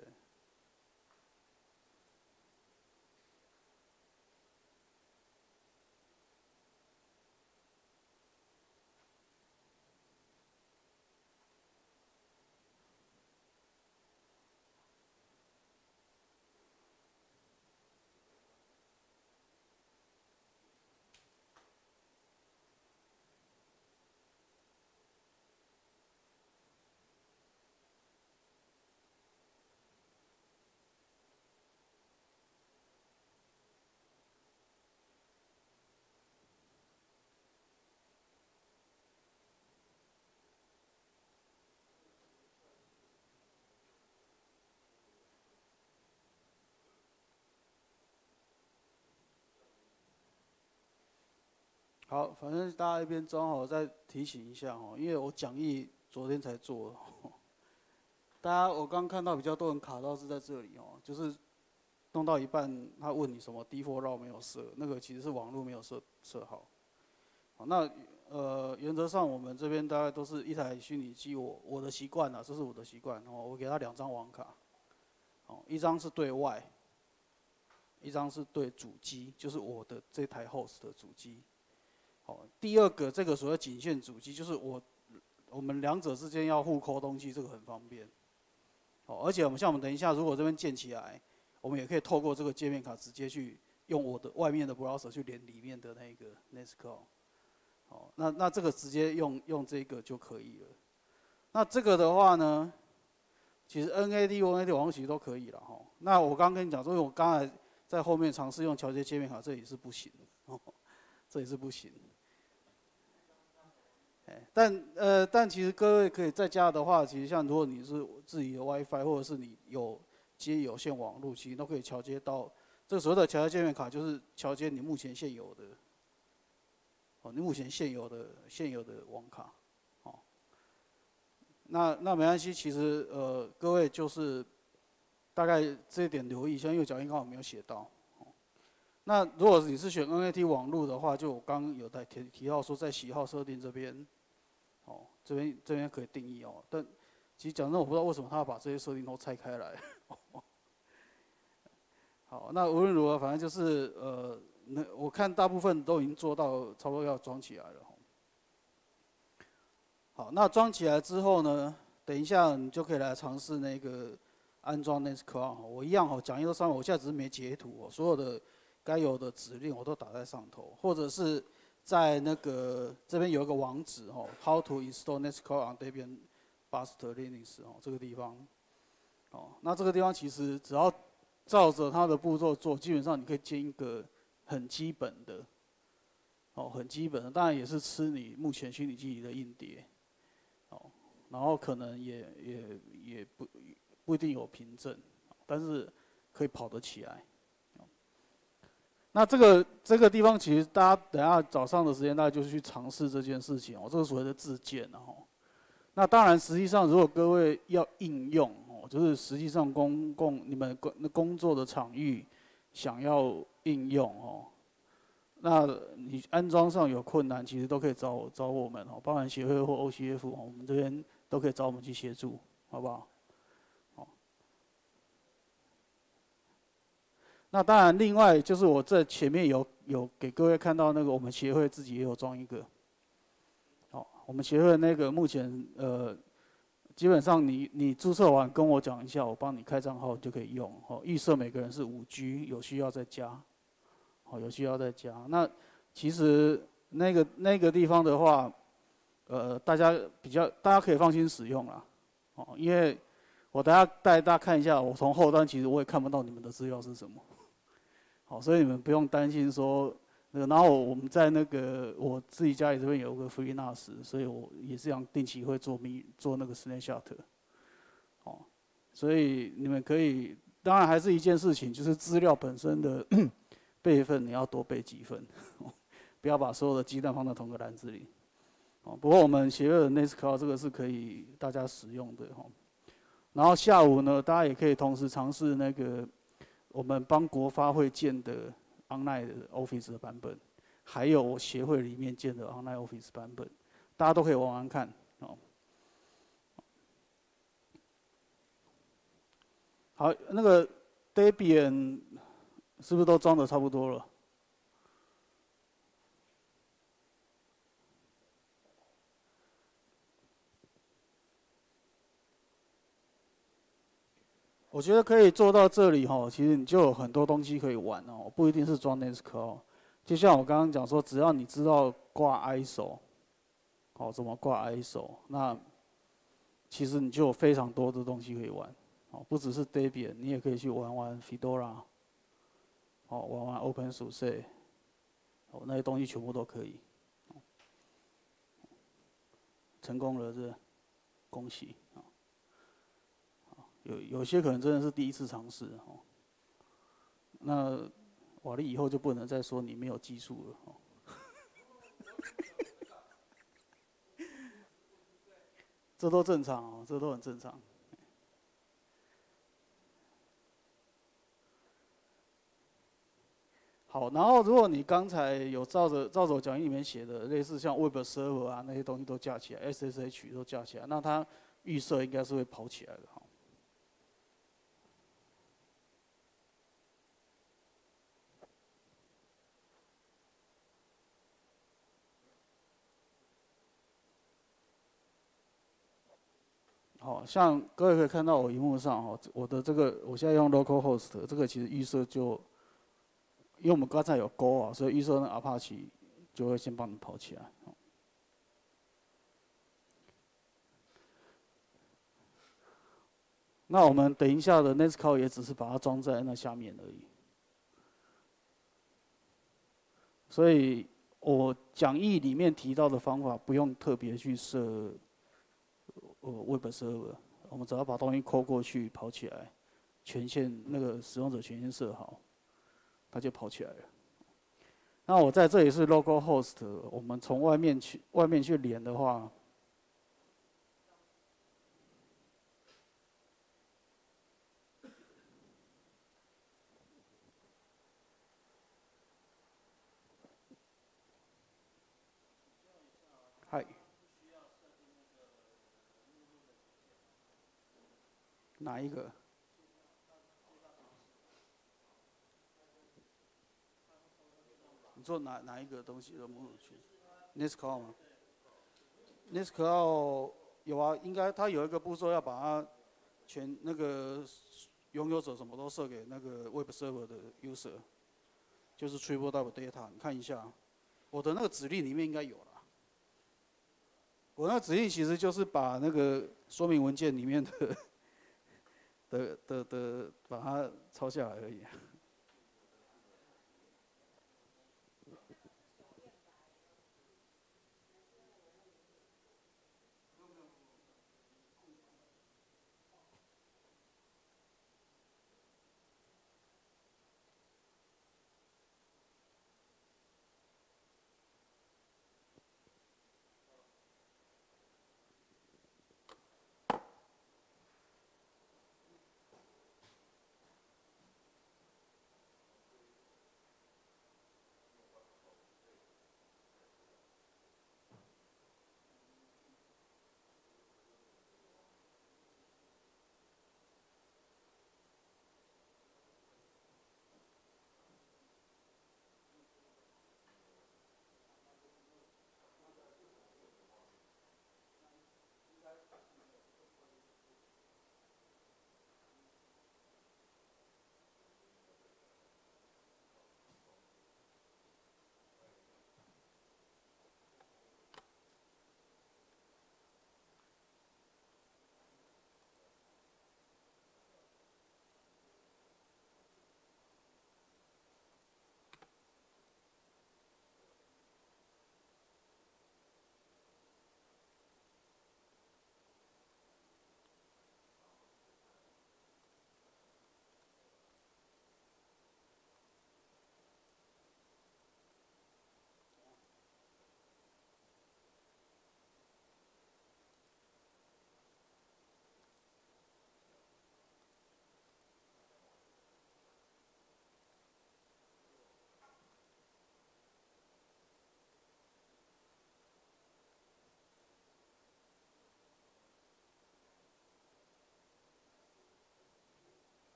好，反正大家一边装好，再提醒一下哦，因为我讲义昨天才做，大家我刚看到比较多人卡到是在这里哦，就是弄到一半，他问你什么 default route 没有设，那个其实是网络没有设设好。好，那呃原则上我们这边大概都是一台虚拟机，我我的习惯啊，这是我的习惯哦，我给他两张网卡，哦，一张是对外，一张是对主机，就是我的这台 host 的主机。好，第二个这个所谓仅限主机，就是我我们两者之间要互抠东西，这个很方便。哦，而且我们像我们等一下如果这边建起来，我们也可以透过这个界面卡直接去用我的外面的 browser 去连里面的那个 Nextcloud。哦，那那这个直接用用这个就可以了。那这个的话呢，其实 N A T、O N A T 网络其实都可以了哈。那我刚刚跟你讲说，因为我刚才在后面尝试用桥接界面卡，这里是不行的，哦，这里是不行。但呃，但其实各位可以在家的话，其实像如果你是自己的 WiFi， 或者是你有接有线网络，其实都可以桥接到。这个所谓的桥接界面卡，就是桥接你目前现有的，哦，你目前现有的现有的网卡，哦。那那没关系，其实呃，各位就是大概这一点留意一下，因为脚印刚好没有写到。哦，那如果你是选 N A T 网络的话，就我刚刚有在提提到说，在喜好设定这边。哦，这边这边可以定义哦，但其实讲真，我不知道为什么他要把这些设定都拆开来。好，那无论如何，反正就是呃，那我看大部分都已经做到差不多要装起来了。好，那装起来之后呢，等一下你就可以来尝试那个安装 Nextcloud。我一样哦，讲义都上面，我现在只是没截图哦，所有的该有的指令我都打在上头，或者是。在那个这边有一个网址哦 ，How to install Nextcloud on Debian Buster Linux 哦，这个地方，哦，那这个地方其实只要照着它的步骤做，基本上你可以建一个很基本的，哦，很基本的，当然也是吃你目前虚拟机里的硬碟，哦，然后可能也也也不不一定有凭证，但是可以跑得起来。那这个这个地方，其实大家等一下早上的时间，大家就去尝试这件事情哦。这个所谓的自建，然后，那当然，实际上如果各位要应用哦，就是实际上公共你们工工作的场域想要应用哦，那你安装上有困难，其实都可以找我找我们哦，包含协会或 O C F， 我们这边都可以找我们去协助，好不好？那当然，另外就是我这前面有有给各位看到那个，我们协会自己也有装一个。好，我们协会那个目前呃，基本上你你注册完跟我讲一下，我帮你开账号就可以用。哦，预设每个人是五 G， 有需要再加。好，有需要再加。那其实那个那个地方的话，呃，大家比较大家可以放心使用啦。哦，因为我等下带大家看一下，我从后端其实我也看不到你们的资料是什么。好，所以你们不用担心说，那个，然后我们在那个我自己家里这边有个 FreeNAS， 所以我也是这样定期会做咪做那个 Snapshot。哦，所以你们可以，当然还是一件事情，就是资料本身的备份你要多备几份， 不要把所有的鸡蛋放在同个篮子里。哦，不过我们协会的 Nextcloud 这个是可以大家使用的哈。然后下午呢，大家也可以同时尝试那个我们帮国发会建的 Online 的 Office 的版本，还有我协会里面建的 Online Office 版本，大家都可以玩玩看哦。好，那个 Debian 是不是都装的差不多了？我觉得可以做到这里哈，其实你就有很多东西可以玩哦，不一定是装 Nextcloud。就像我刚刚讲说，只要你知道挂 I S O， 好，怎么挂 I S O， 那其实你就有非常多的东西可以玩。哦，不只是 Debian， 你也可以去玩玩 Fedora， 哦，玩玩 OpenSUSE， 哦，那些东西全部都可以。成功了，是恭喜啊！有有些可能真的是第一次尝试哦。那瓦力以后就不能再说你没有技术了哦。这都正常哦，这都很正常。好，然后如果你刚才有照着照着我讲义里面写的，类似像 Web Server 啊那些东西都架起来 ，S S H 都架起来，那它预设应该是会跑起来的哈。好，像各位可以看到我荧幕上哈，我的这个我现在用 localhost， 这个其实预设就，因为我们刚才有 Go 啊，所以预设那 Apache 就会先帮你跑起来。那我们等一下的 Nextcloud 也只是把它装在那下面而已。所以我讲义里面提到的方法，不用特别去设呃 Web Server， 我们只要把东西抠过去跑起来，权限那个使用者权限设好，它就跑起来了。那我在这里是 localhost， 我们从外面去外面去连的话，嗨，哪一个？你做哪哪一个东西的目录去 ？Nextcloud 吗 ？Nextcloud 有啊，应该它有一个步骤要把它全那个拥有者什么都设给那个 Web Server 的 user， 就是 Triple W Data， 你看一下，我的那个指令里面应该有了。我那个指令其实就是把那个说明文件里面的的的的把它抄下来而已。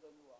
登录啊。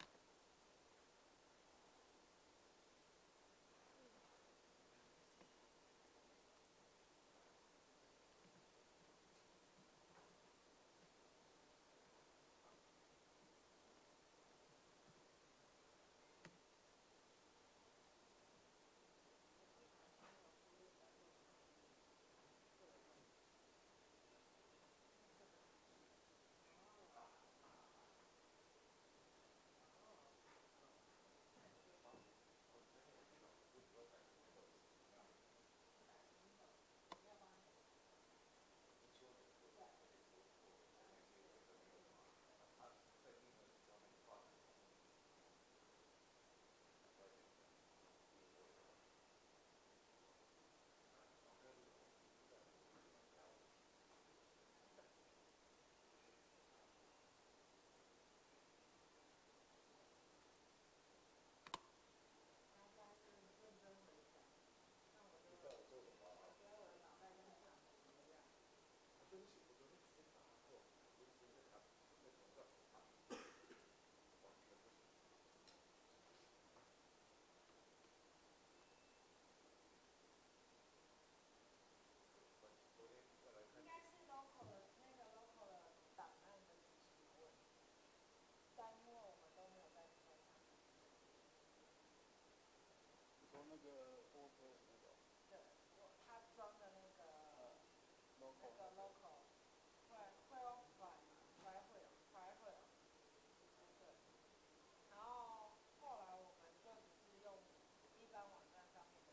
那个 WordPress 那个，对，我他装的那个呃 local 那个 local 会会有 file 嘛 file 会有 file 会有，对，然后后来我们就只是用一般网站上面的。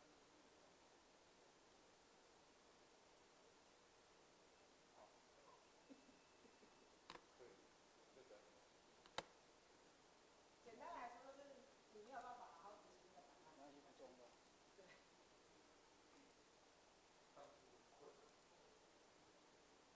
好，对，对的。简单来说就是你没有办法好好执行这个档案。那也不重要。对。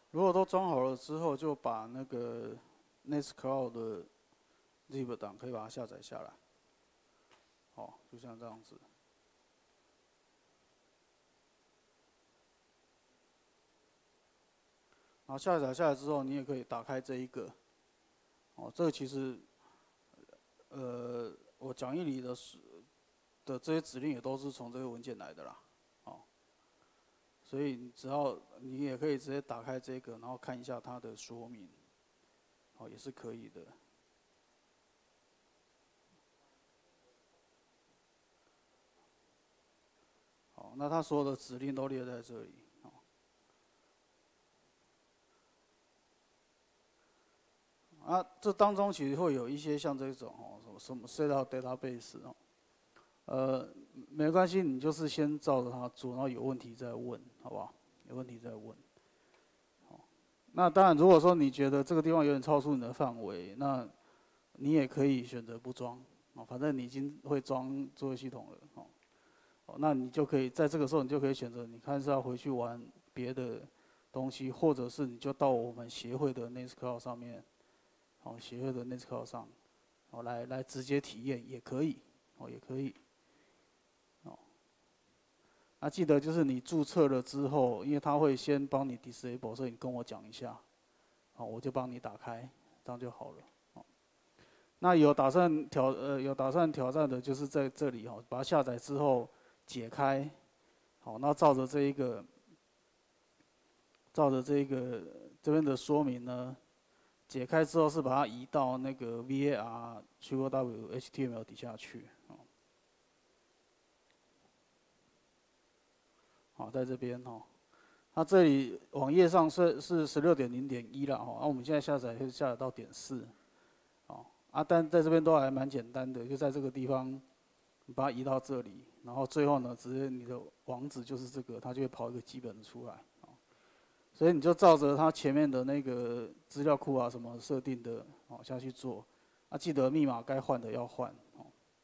如果都装好了之后，就把那个 Nextcloud 的 zip 档可以把它下载下来。哦，就像这样子。然后下载下来之后，你也可以打开这一个。哦，这个其实，呃，我讲义里的的这些指令也都是从这个文件来的啦。哦，所以你只要你也可以直接打开这个，然后看一下它的说明。哦，也是可以的。好，那它所有的指令都列在这里。哦，啊，这当中其实会有一些像这种哦，什么什么 set up database 哦，呃，没关系，你就是先照着它做，然后有问题再问，好不好？有问题再问。好，那当然，如果说你觉得这个地方有点超出你的范围，那你也可以选择不装。哦，反正你已经会装作业系统了。哦，哦，那你就可以在这个时候，你就可以选择，你看是要回去玩别的东西，或者是你就到我们协会的 Nextcloud 上面。哦，协会的 Nextcloud 上，哦，来来直接体验也可以，哦，也可以，哦，那记得就是你注册了之后，因为他会先帮你 disable， 所以你跟我讲一下，哦，我就帮你打开，这样就好了，哦，那有打算挑呃有打算挑战的，就是在这里哦，把它下载之后解开，好，那照着这一个，照着这一个这边的说明呢。解开之后是把它移到那个 V A R Triple W H T M L 底下去，哦，好，在这边哦，它这里网页上是是十六点零点一了哈，那我们现在下载是下载到点四，哦，啊，但在这边都还蛮简单的，就在这个地方，你把它移到这里，然后最后呢，直接你的网址就是这个，它就会跑一个基本的出来。所以你就照着它前面的那个资料库啊什么设定的哦下去做，啊记得密码该换的要换哦。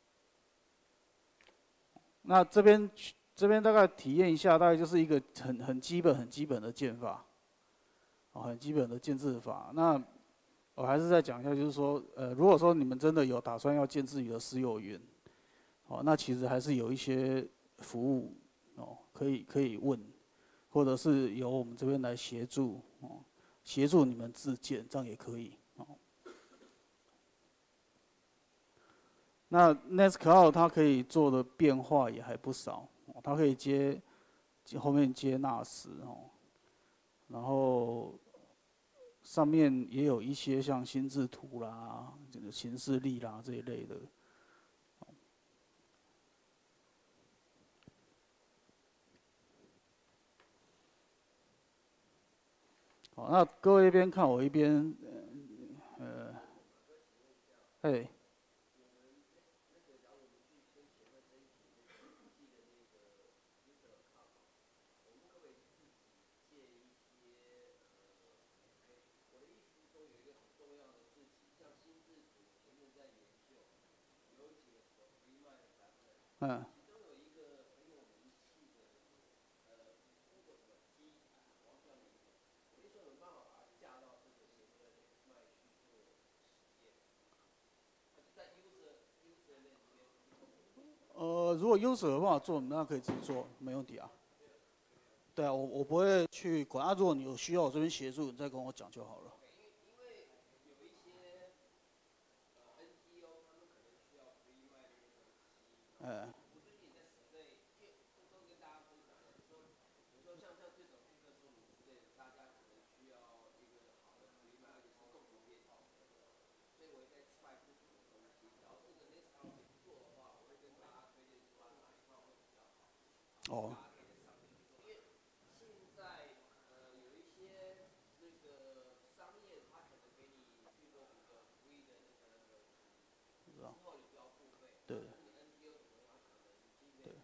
那这边这边大概体验一下，大概就是一个很很基本很基本的建法，哦很基本的建制法。那我还是再讲一下，就是说呃如果说你们真的有打算要建自己的私有云，哦那其实还是有一些服务哦可以可以问。或者是由我们这边来协助，哦，协助你们自建，这样也可以，哦。那 Nextcloud 它可以做的变化也还不少，哦，它可以接后面接 N A S 哦，然后上面也有一些像心智图啦、这个形式力啦这一类的。好，那各位一边看我一边，呃，哎。嗯。呃，如果 user 有办法做，那可以自己做，没问题啊。对啊，我我不会去管啊。如果你有需要我这边协助，你再跟我讲就好了。哎。哦。对。对。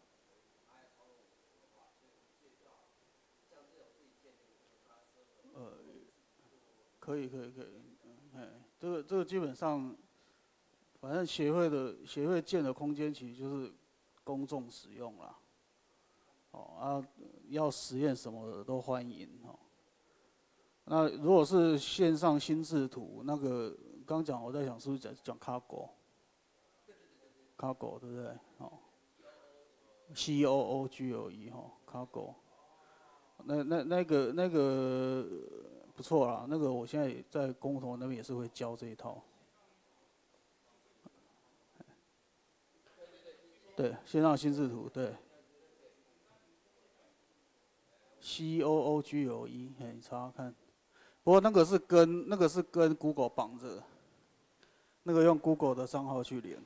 呃，可以可以可以，哎，这个这个基本上，反正协会的协会建的空间其实就是公众使用啦。哦啊，要实验什么的都欢迎哦。 那如果是线上心智图，那个刚讲我在想是不是讲讲 cargo，cargo 对不对？哦 ，C O O G O E 哈 cargo， 那那那个那个不错啦，那个我现在也在公投那边也是会教这一套。对，线上心智图，对 ，C O O G O E， 哎，你查查看。不过那个是跟那个是跟 Google 绑着，那个用 Google 的账号去连。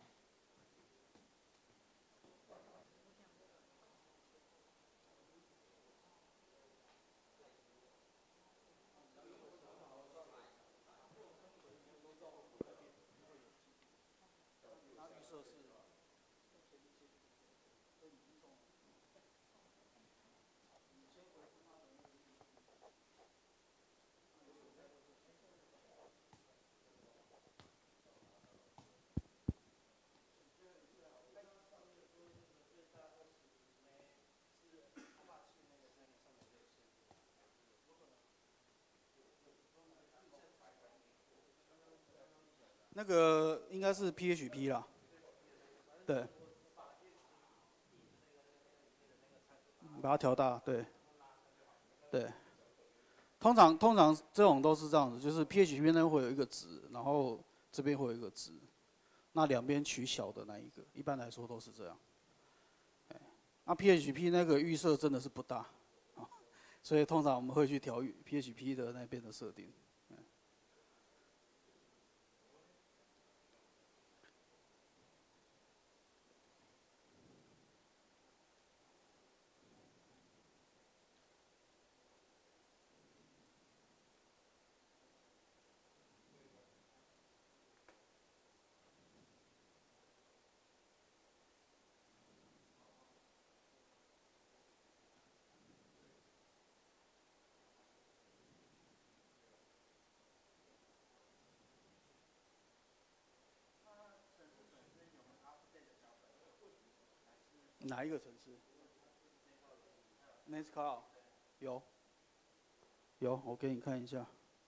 那个应该是 P H P 啦，对，把它调大，对，对。通常通常这种都是这样子，就是 P H P 那边会有一个值，然后这边会有一个值，那两边取小的那一个，一般来说都是这样。那 P H P 那个预设真的是不大，所以通常我们会去调 P H P 的那边的设定。哪一个城市 ？Nextcloud 有有，我给你看一下。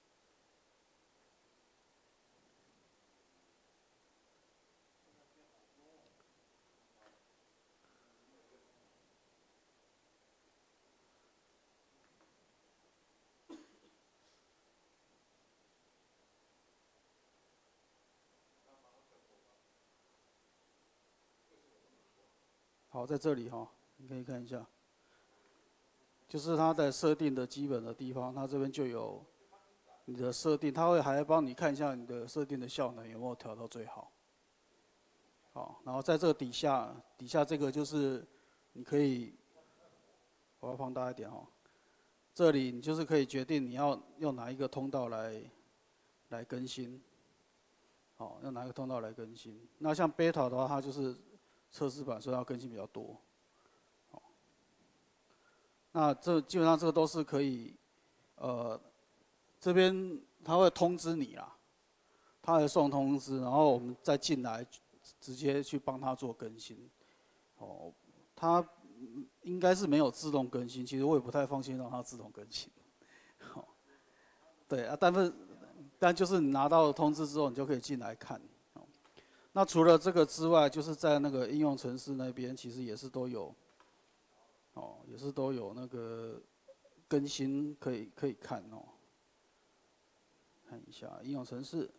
好，在这里哈，你可以看一下，就是它的设定的基本的地方，它这边就有你的设定，它会还帮你看一下你的设定的效能有没有调到最好。好，然后在这个底下，底下这个就是你可以，我要放大一点哦。这里你就是可以决定你要用哪一个通道来来更新，好，用哪一个通道来更新。那像 beta 的话，它就是测试版，所以要更新比较多。好，那这基本上这个都是可以，呃，这边它会通知你啦，它会送通知，然后我们再进来直接去帮他做更新。哦，它应该是没有自动更新，其实我也不太放心让它自动更新。好，对啊，但是但就是你拿到通知之后，你就可以进来看。那除了这个之外，就是在那个应用程式那边，其实也是都有，哦，也是都有那个更新可以可以看哦。看一下应用程式，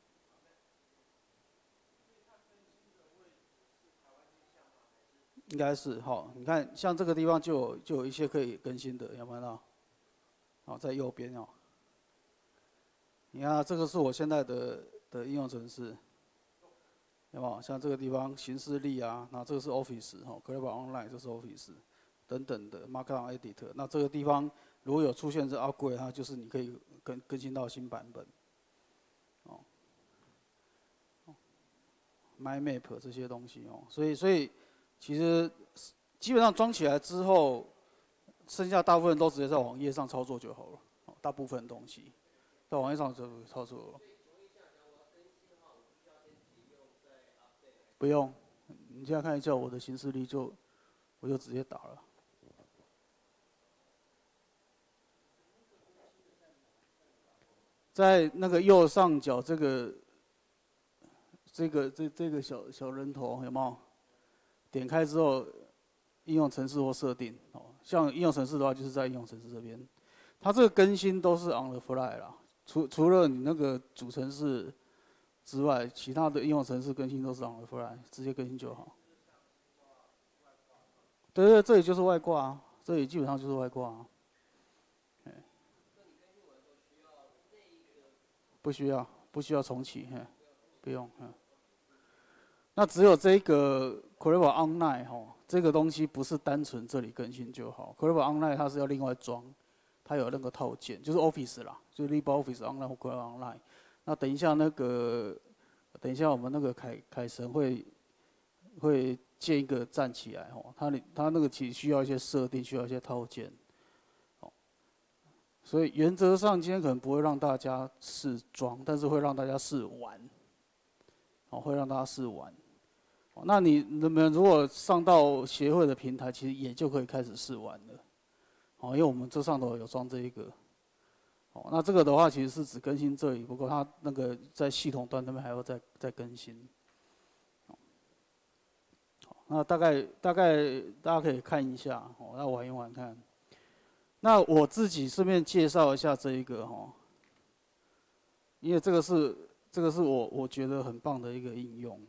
应该是哈。你看，像这个地方就有就有一些可以更新的，有没有看到？好，在右边哦。你看，这个是我现在的的应用程式。有没有？像这个地方行事历啊，那这个是 Office 哈 ，Clever Online 这是 Office 等等的 Markdown Editor。那这个地方如果有出现这 upgrade， 它就是你可以更更新到新版本。哦 ，My Map 这些东西哦，所以所以其实基本上装起来之后，剩下大部分都直接在网页上操作就好了。哦，大部分东西在网页上就操作了。不用，你现在看一下我的行事历就，我就直接打了。 在那个右上角这个这个这这个小小人头有没有？点开之后，应用程式或设定哦，像应用程式的话，就是在应用程式这边，它这个更新都是 on the fly 啦，除除了你那个主程式之外，其他的应用程式更新都是 on the fly， 直接更新就好。对对，这里就是外挂啊，这里基本上就是外挂啊。不需要，不需要重启，嘿，不用，嗯。那只有这个 Clever Online 哈，这个东西不是单纯这里更新就好。Clever Online 它是要另外装，它有那个套件，就是 Office 啦，就是 LibreOffice Online 或 Clever Online。那等一下那个，等一下我们那个凯凯神会会建一个站起来哦，它它那个其实需要一些设定，需要一些套件。所以原则上今天可能不会让大家试装，但是会让大家试玩，哦，会让大家试玩。哦，那你你们如果上到协会的平台，其实也就可以开始试玩了。哦，因为我们这上头有装这一个。哦，那这个的话其实是只更新这里，不过它那个在系统端那边还要再再更新。哦，那大概大概大家可以看一下，哦，那玩一玩看。那我自己顺便介绍一下这一个哈，因为这个是这个是我我觉得很棒的一个应用。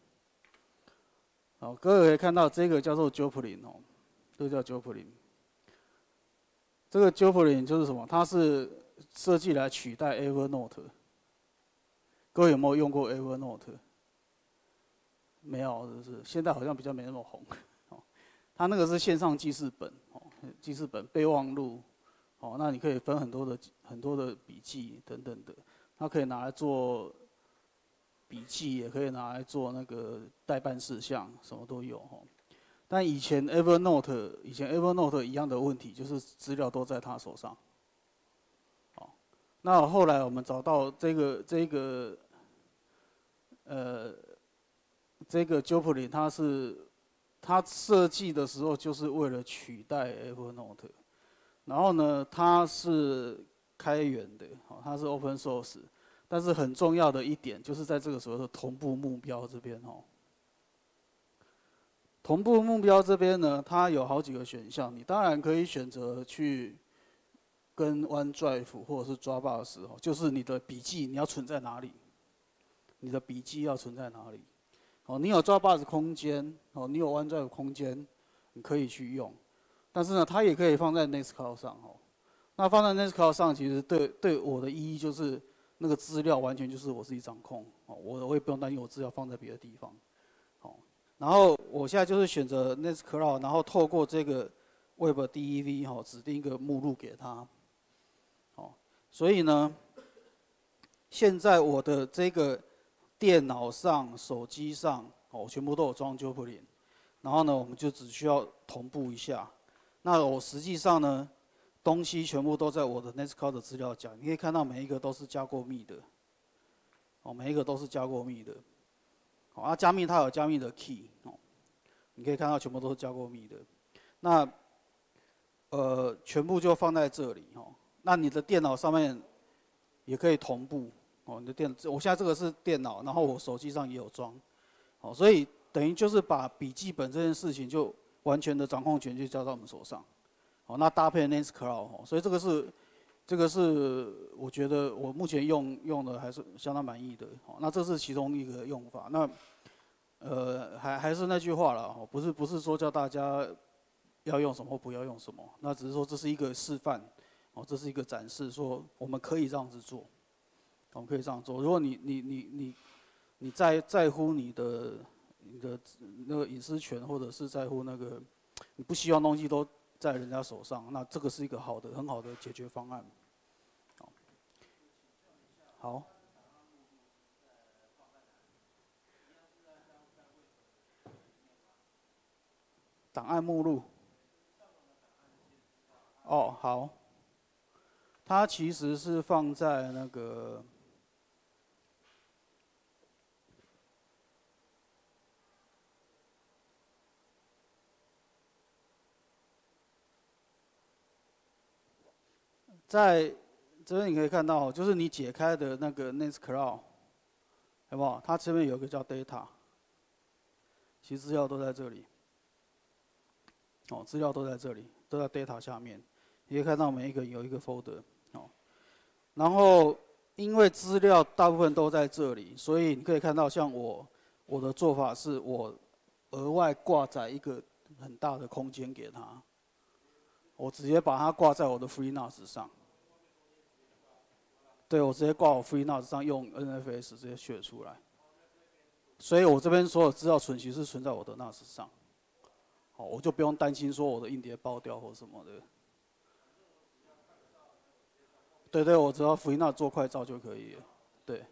好，各位可以看到这个叫做 Joplin 哦，这个叫 Joplin。这个 Joplin 就是什么？它是设计来取代 Evernote。各位有没有用过 Evernote？ 没有，是不是？现在好像比较没那么红。哦，它那个是线上记事本哦。记事本、备忘录，哦，那你可以分很多的很多的笔记等等的，它可以拿来做笔记，也可以拿来做那个代办事项，什么都有哈。但以前 Evernote 以前 Evernote 一样的问题，就是资料都在他手上。哦，那后来我们找到这个这个呃这个 Joplin， 它是。它设计的时候就是为了取代 Evernote， 然后呢，它是开源的，它是 Open Source， 但是很重要的一点就是在这个时候的同步目标这边哦。同步目标这边呢，它有好几个选项，你当然可以选择去跟 OneDrive 或者是 Dropbox 哦，就是你的笔记你要存在哪里，你的笔记要存在哪里。哦，你有 Dropbox 空间，哦，你有 OneDrive 空间，你可以去用。但是呢，它也可以放在 Nextcloud 上哦。那放在 Nextcloud 上，其实对对我的意义就是那个资料完全就是我自己掌控，哦，我我也不用担心我资料放在别的地方。哦，然后我现在就是选择 Nextcloud， 然后透过这个 Web-dev 哦，指定一个目录给它。哦，所以呢，现在我的这个电脑上、手机上，哦，全部都有装 Joplin， 然后呢，我们就只需要同步一下。那我实际上呢，东西全部都在我的 Nextcloud 的资料夹，你可以看到每一个都是加过密的，哦，每一个都是加过密的。好，啊，加密它有加密的 key， 哦，你可以看到全部都是加过密的。那呃，全部就放在这里哦。那你的电脑上面也可以同步。哦，你的电，我现在这个是电脑，然后我手机上也有装，哦，所以等于就是把笔记本这件事情就完全的掌控权就交到我们手上，哦，那搭配 Nextcloud， 哦，所以这个是，这个是我觉得我目前用用的还是相当满意的，哦，那这是其中一个用法，那呃还还是那句话了，哦，不是不是说叫大家要用什么或不要用什么，那只是说这是一个示范，哦，这是一个展示，说我们可以这样子做。我们可以这样做。如果你你你你你在在乎你的你的那个隐私权，或者是在乎那个你不希望东西都在人家手上，那这个是一个好的很好的解决方案。好。档案目录。哦，好。它其实是放在那个。在这边你可以看到，就是你解开的那个 Nextcloud， 有没有？它这边有一个叫 Data， 其实资料都在这里。哦，资料都在这里，都在 Data 下面。你可以看到每一个有一个 folder， 哦。然后因为资料大部分都在这里，所以你可以看到，像我我的做法是我额外挂载一个很大的空间给他，我直接把它挂在我的 FreeNAS 上。对，我直接挂我 FreeNAS 上，用 N F S 直接学出来。所以我这边所有资料存其实是存在我的 N A S 上。好，我就不用担心说我的硬碟爆掉或什么的。对对，我只要 FreeNAS 做快照就可以了。对。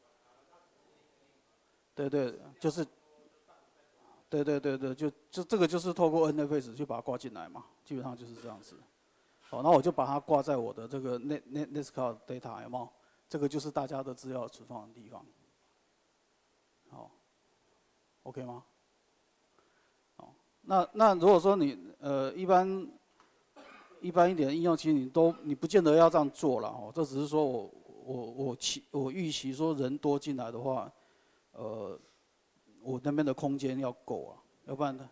对对，就是。对对对对，就就这个就是透过 N F S 去把它挂进来嘛，基本上就是这样子。好，那我就把它挂在我的这个 Net Net Nextcloud Data 有没有？这个就是大家的资料存放的地方。好 ，OK 吗？好，那那如果说你呃一般一般一点的应用，其实你都你不见得要这样做了哦。这只是说我我我期我预期说人多进来的话，呃，我那边的空间要够啊，要不然呢？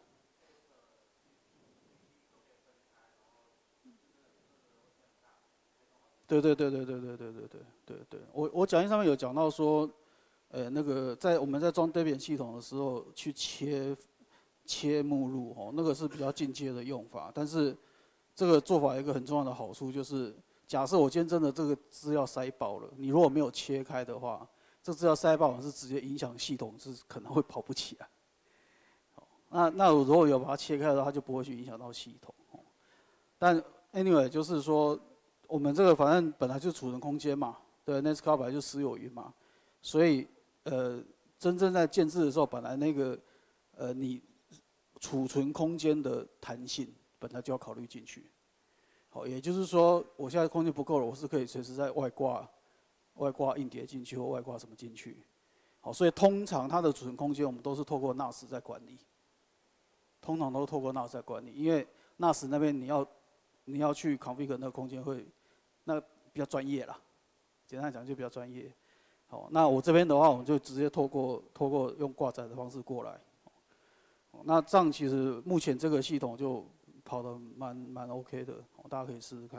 对对对对对对对对对对对，我我讲义上面有讲到说，呃，那个在我们在装 Debian 系统的时候去切切目录哦，那个是比较进阶的用法。但是这个做法有一个很重要的好处就是，假设我今天真的这个资料塞爆了，你如果没有切开的话，这资料塞爆是直接影响系统，是可能会跑不起来。那那我如果有把它切开的话，它就不会去影响到系统。但 anyway 就是说。我们这个反正本来就储存空间嘛，对 ，Nextcloud 本来就私有云嘛，所以呃，真正在建制的时候，本来那个呃你储存空间的弹性本来就要考虑进去。好，也就是说，我现在空间不够了，我是可以随时在外挂外挂硬碟进去或外挂什么进去。好，所以通常它的储存空间我们都是透过 N A S 在管理，通常都是透过 N A S 在管理，因为 N A S 那边你要你要去 configure 那个空间会。那比较专业啦，简单讲就比较专业。好，那我这边的话，我们就直接透过透过用挂载的方式过来。那这样其实目前这个系统就跑得蛮蛮 OK 的，大家可以试试看。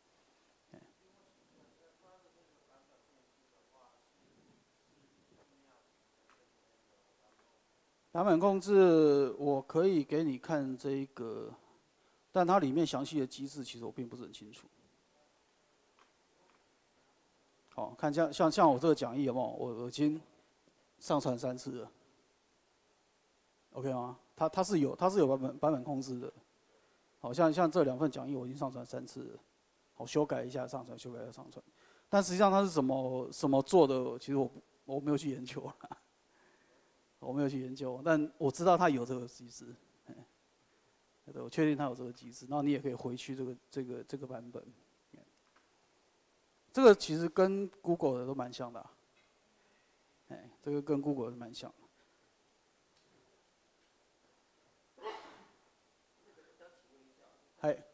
版本控制我可以给你看这个，但它里面详细的机制其实我并不是很清楚。哦，看像像像我这个讲义有没有？我我已经上传三次了 ，OK 吗？它它是有它是有版本版本控制的，好像像这两份讲义我已经上传三次了，好修改一下上传，修改一下上传，但实际上它是什么什么做的，其实我我没有去研究了，我没有去研究，但我知道它有这个机制，对，我确定它有这个机制，然后你也可以回去这个这个这个版本。这个其实跟 Google 的都蛮像的、啊，哎，这个跟 Google 的蛮像的。嗨。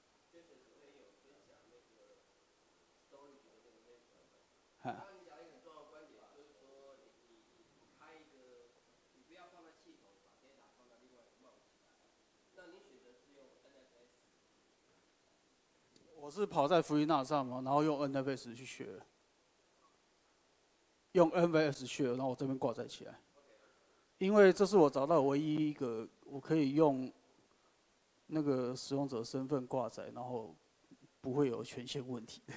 哎。我是跑在 FreeNAS 上嘛，然后用 N F S 去学，用 N F S 学，然后我这边挂载起来。因为这是我找到唯一一个我可以用那个使用者身份挂载，然后不会有权限问题的。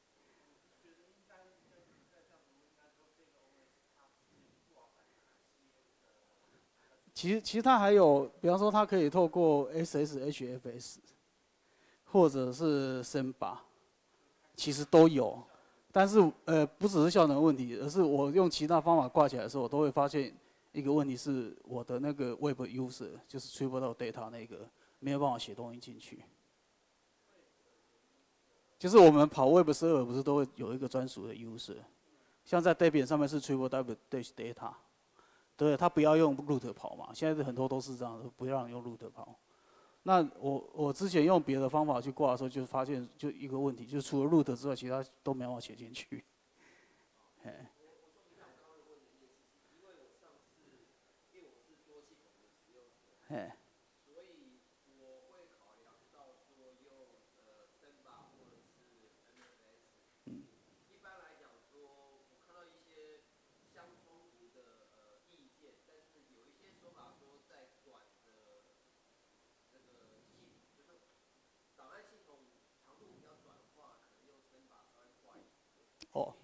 其实其实它还有，比方说它可以透过 S S H F S， 或者是 Samba， 其实都有。但是呃，不只是效能问题，而是我用其他方法挂起来的时候，我都会发现一个问题是我的那个 Web User 就是 Triple 到 Data 那个没有办法写东西进去。就是我们跑 Web Server 不是都会有一个专属的 User， 像在 Debian 上面是 Triple W dash Data， 对，它不要用 root 跑嘛，现在很多都是这样的，不要让你用 root 跑。 那我我之前用别的方法去挂的时候，就发现就一个问题，就是除了 root 之外，其他都没办法写进去。哎，哎，嗯，哦，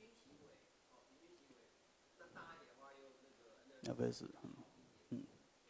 那不是，嗯嗯，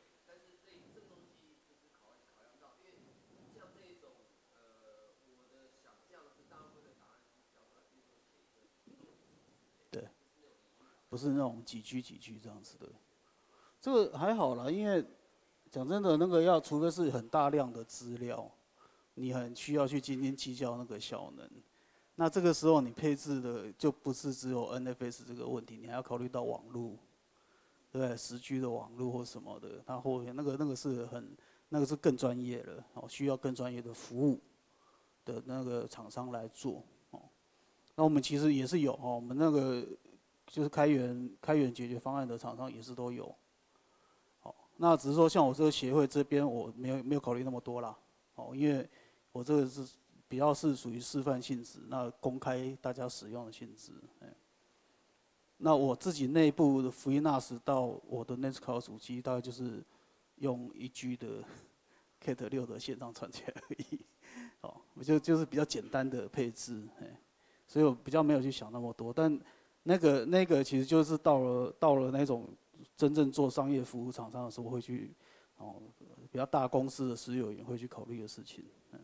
对，不是那种几句几句这样子的。这个还好啦，因为讲真的，那个要除非是很大量的资料，你很需要去斤斤计较那个效能。那这个时候你配置的就不是只有 N F S 这个问题，你还要考虑到网络，对不对？十 G 的网络或什么的，它后面那个那个是很那个是更专业了，哦，需要更专业的服务的那个厂商来做。哦，那我们其实也是有哦，我们那个就是开源开源解决方案的厂商也是都有。哦，那只是说像我这个协会这边，我没有没有考虑那么多啦。哦，因为我这个是比较是属于示范性质，那公开大家使用的性质。哎，那我自己内部的 FreeNAS 到我的 Nextcloud 主机，大概就是用一 G 的 Cat 六的线上传起来而已。哦，我就就是比较简单的配置，哎，所以我比较没有去想那么多。但那个那个其实就是到了到了那种真正做商业服务厂商的时候，会去哦比较大公司的私有云会去考虑的事情。嗯，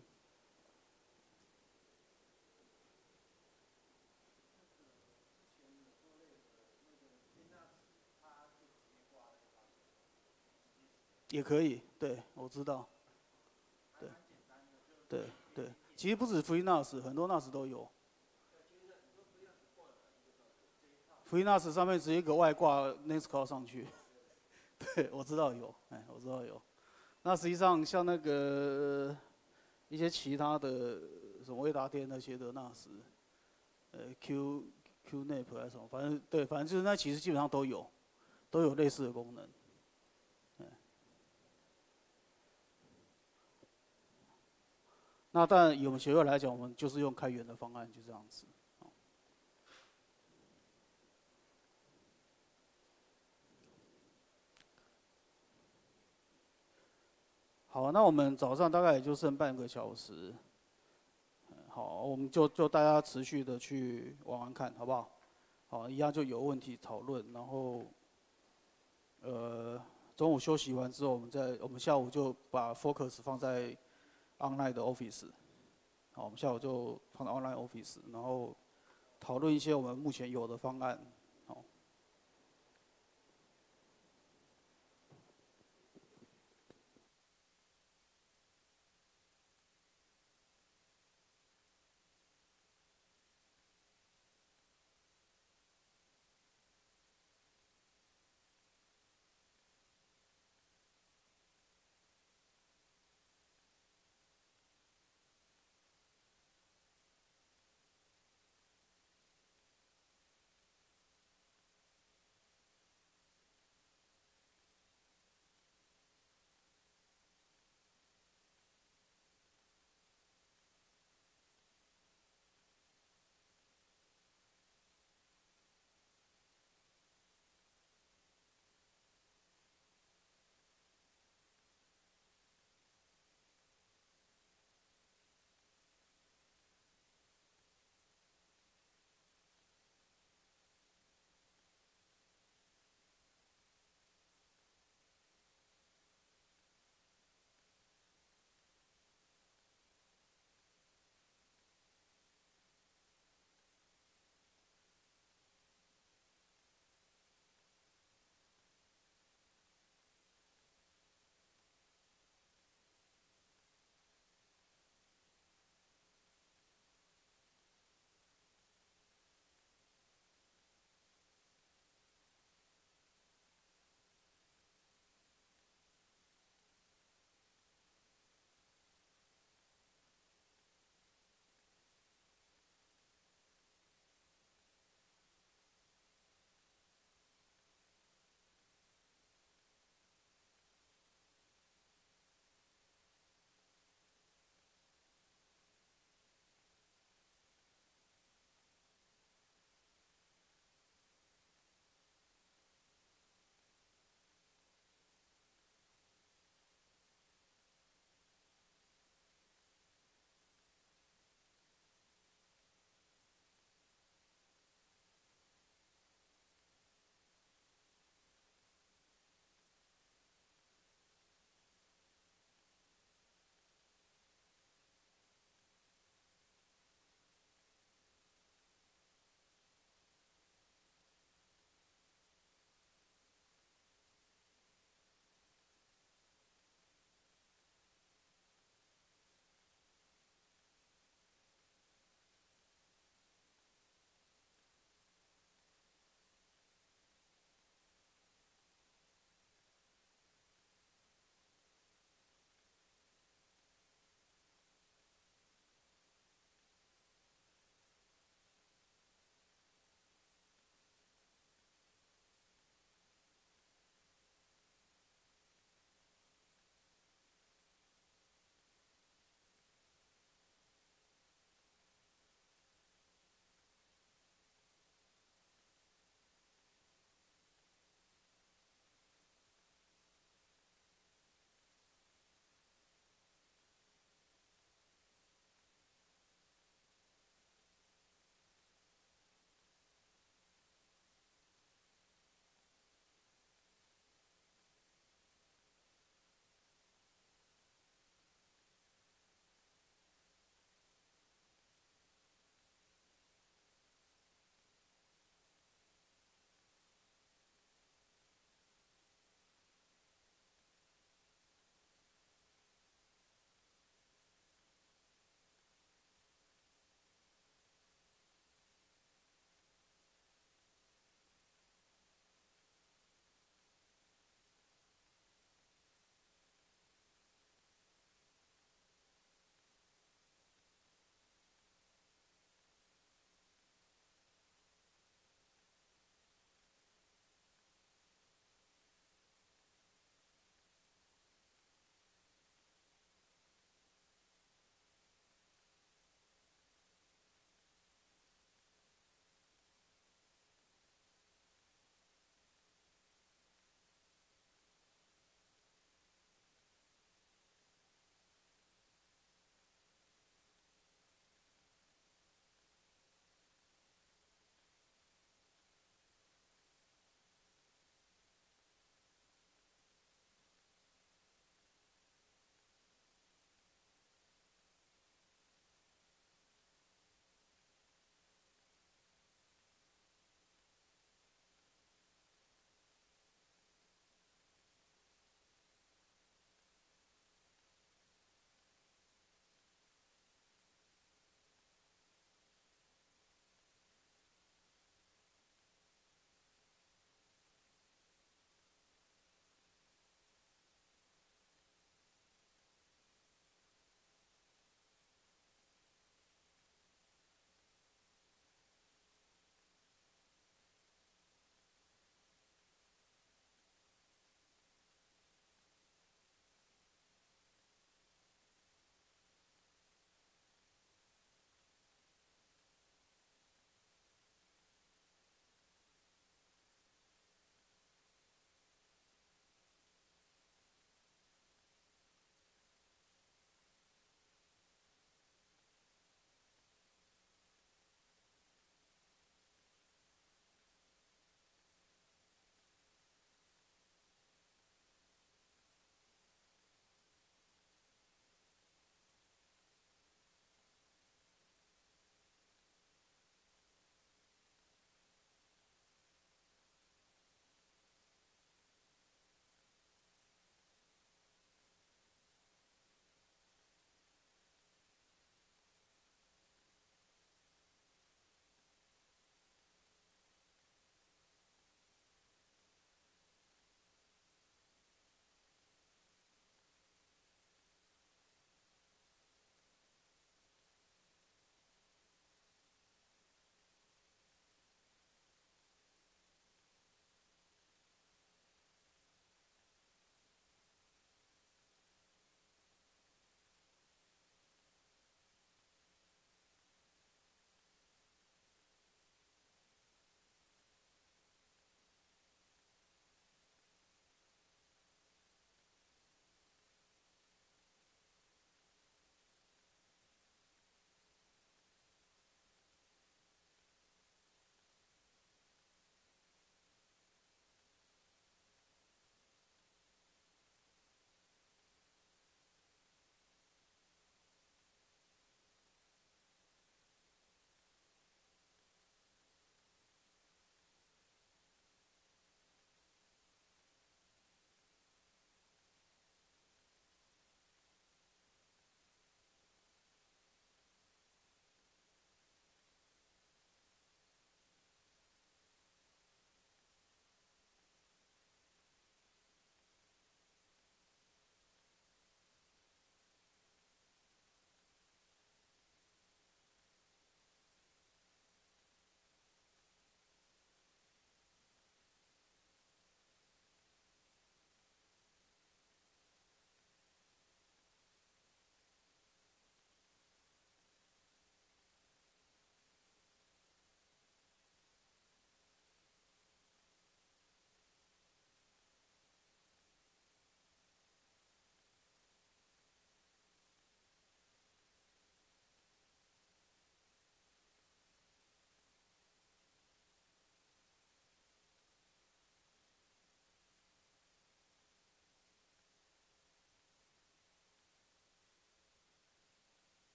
也可以，对，我知道，对对对，其实不止 FreeNAS，很多 NAS 都有。FreeNAS 上面直接一个外挂 Nextcloud 上去，对，我知道有，哎，我知道有。那实际上像那个一些其他的什么威达电那些的 NAS，呃 Q QNAP 还是什么，反正对，反正就是那其实基本上都有，都有类似的功能。那当然以我们协会来讲，我们就是用开源的方案，就这样子。好，那我们早上大概也就剩半个小时，好，我们就就大家持续的去玩玩看，好不好？好，一样就有问题讨论，然后呃中午休息完之后，我们再我们下午就把 focus 放在 online 的 office，好，我们下午就放在 online office，然后讨论一些我们目前有的方案，好。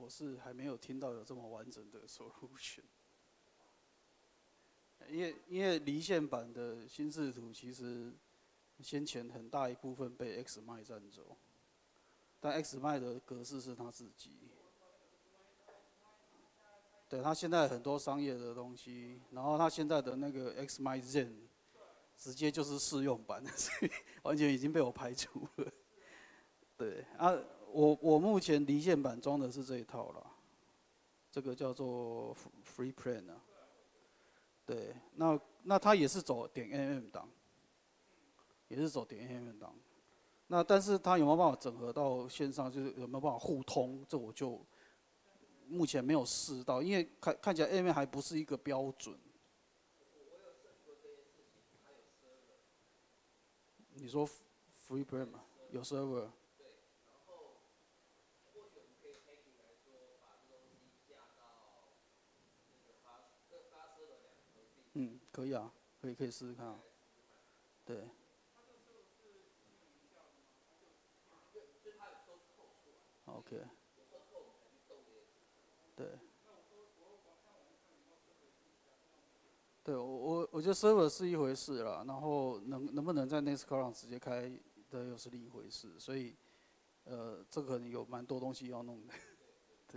我是还没有听到有这么完整的 solution。因为因为离线版的心智图其实先前很大一部分被 X M I 占走，但 X M I 的格式是他自己。对，他现在很多商业的东西，然后他现在的那个 X M I Zen 直接就是试用版，所以完全已经被我排除了。对啊，我我目前离线版装的是这一套啦，这个叫做 Free Plan 啊。对，那那它也是走点 .mm 档，也是走点 .mm 档。那但是它有没有办法整合到线上，就是有没有办法互通，这我就目前没有试到，因为看看起来 M M 还不是一个标准。你说 Free Plan 吗？有 server。嗯，可以啊，可以可以试试看啊。对。OK。对。对，我我我觉得 server 是一回事啦，然后能能不能在 Nextcloud 直接开的又是另一回事，所以呃，这个可能有蛮多东西要弄的。对。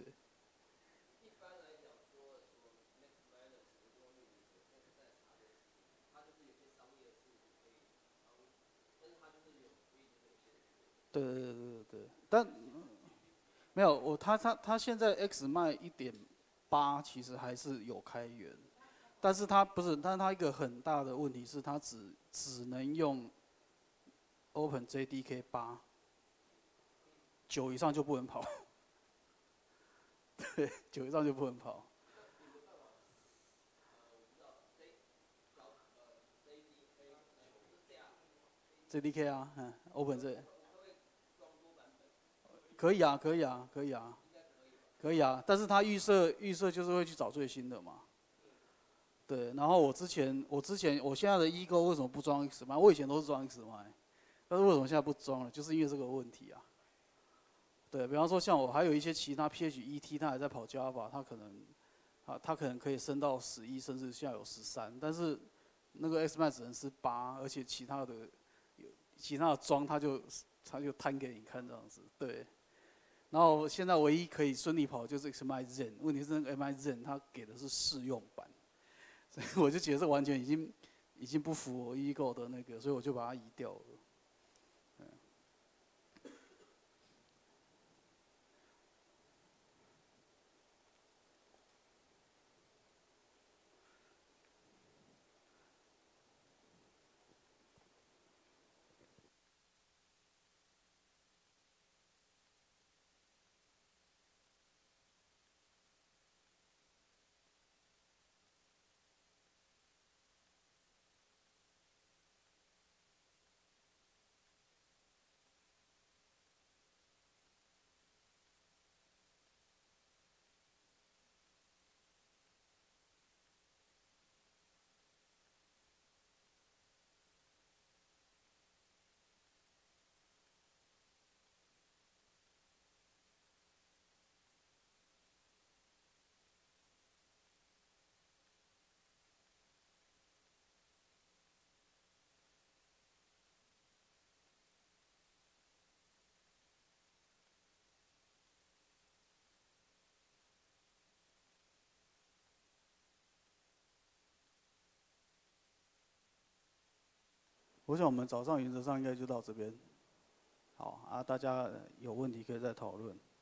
对对对对对，但没有我他他他现在 X M I 一点八其实还是有开源，但是它不是，但是它一个很大的问题是它只只能用 OpenJDK 八，九以上就不能跑。对，九以上就不能跑。J D K 啊，嗯 ，Open 这可以啊，可以啊，可以啊，可以啊，但是它预设预设就是会去找最新的嘛。对，然后我之前我之前我现在的 Ego 为什么不装 X M I？ 我以前都是装 X M I， 但是为什么现在不装了？就是因为这个问题啊。对，比方说像我还有一些其他 P H E T， 它还在跑 Java， 它可能啊它可能可以升到十一，甚至现在有十三，但是那个 X M I 只能是八，而且其他的有其他的装它就它就摊给你看这样子。对。然后现在唯一可以顺利跑的就是 X M I Zen， 问题是那个 M I Zen 它给的是试用版。所以我就觉得这完全已经已经不符我 Ego 的那个，所以我就把它移掉了。我想我们早上原则上应该就到这边。好啊，大家有问题可以再讨论。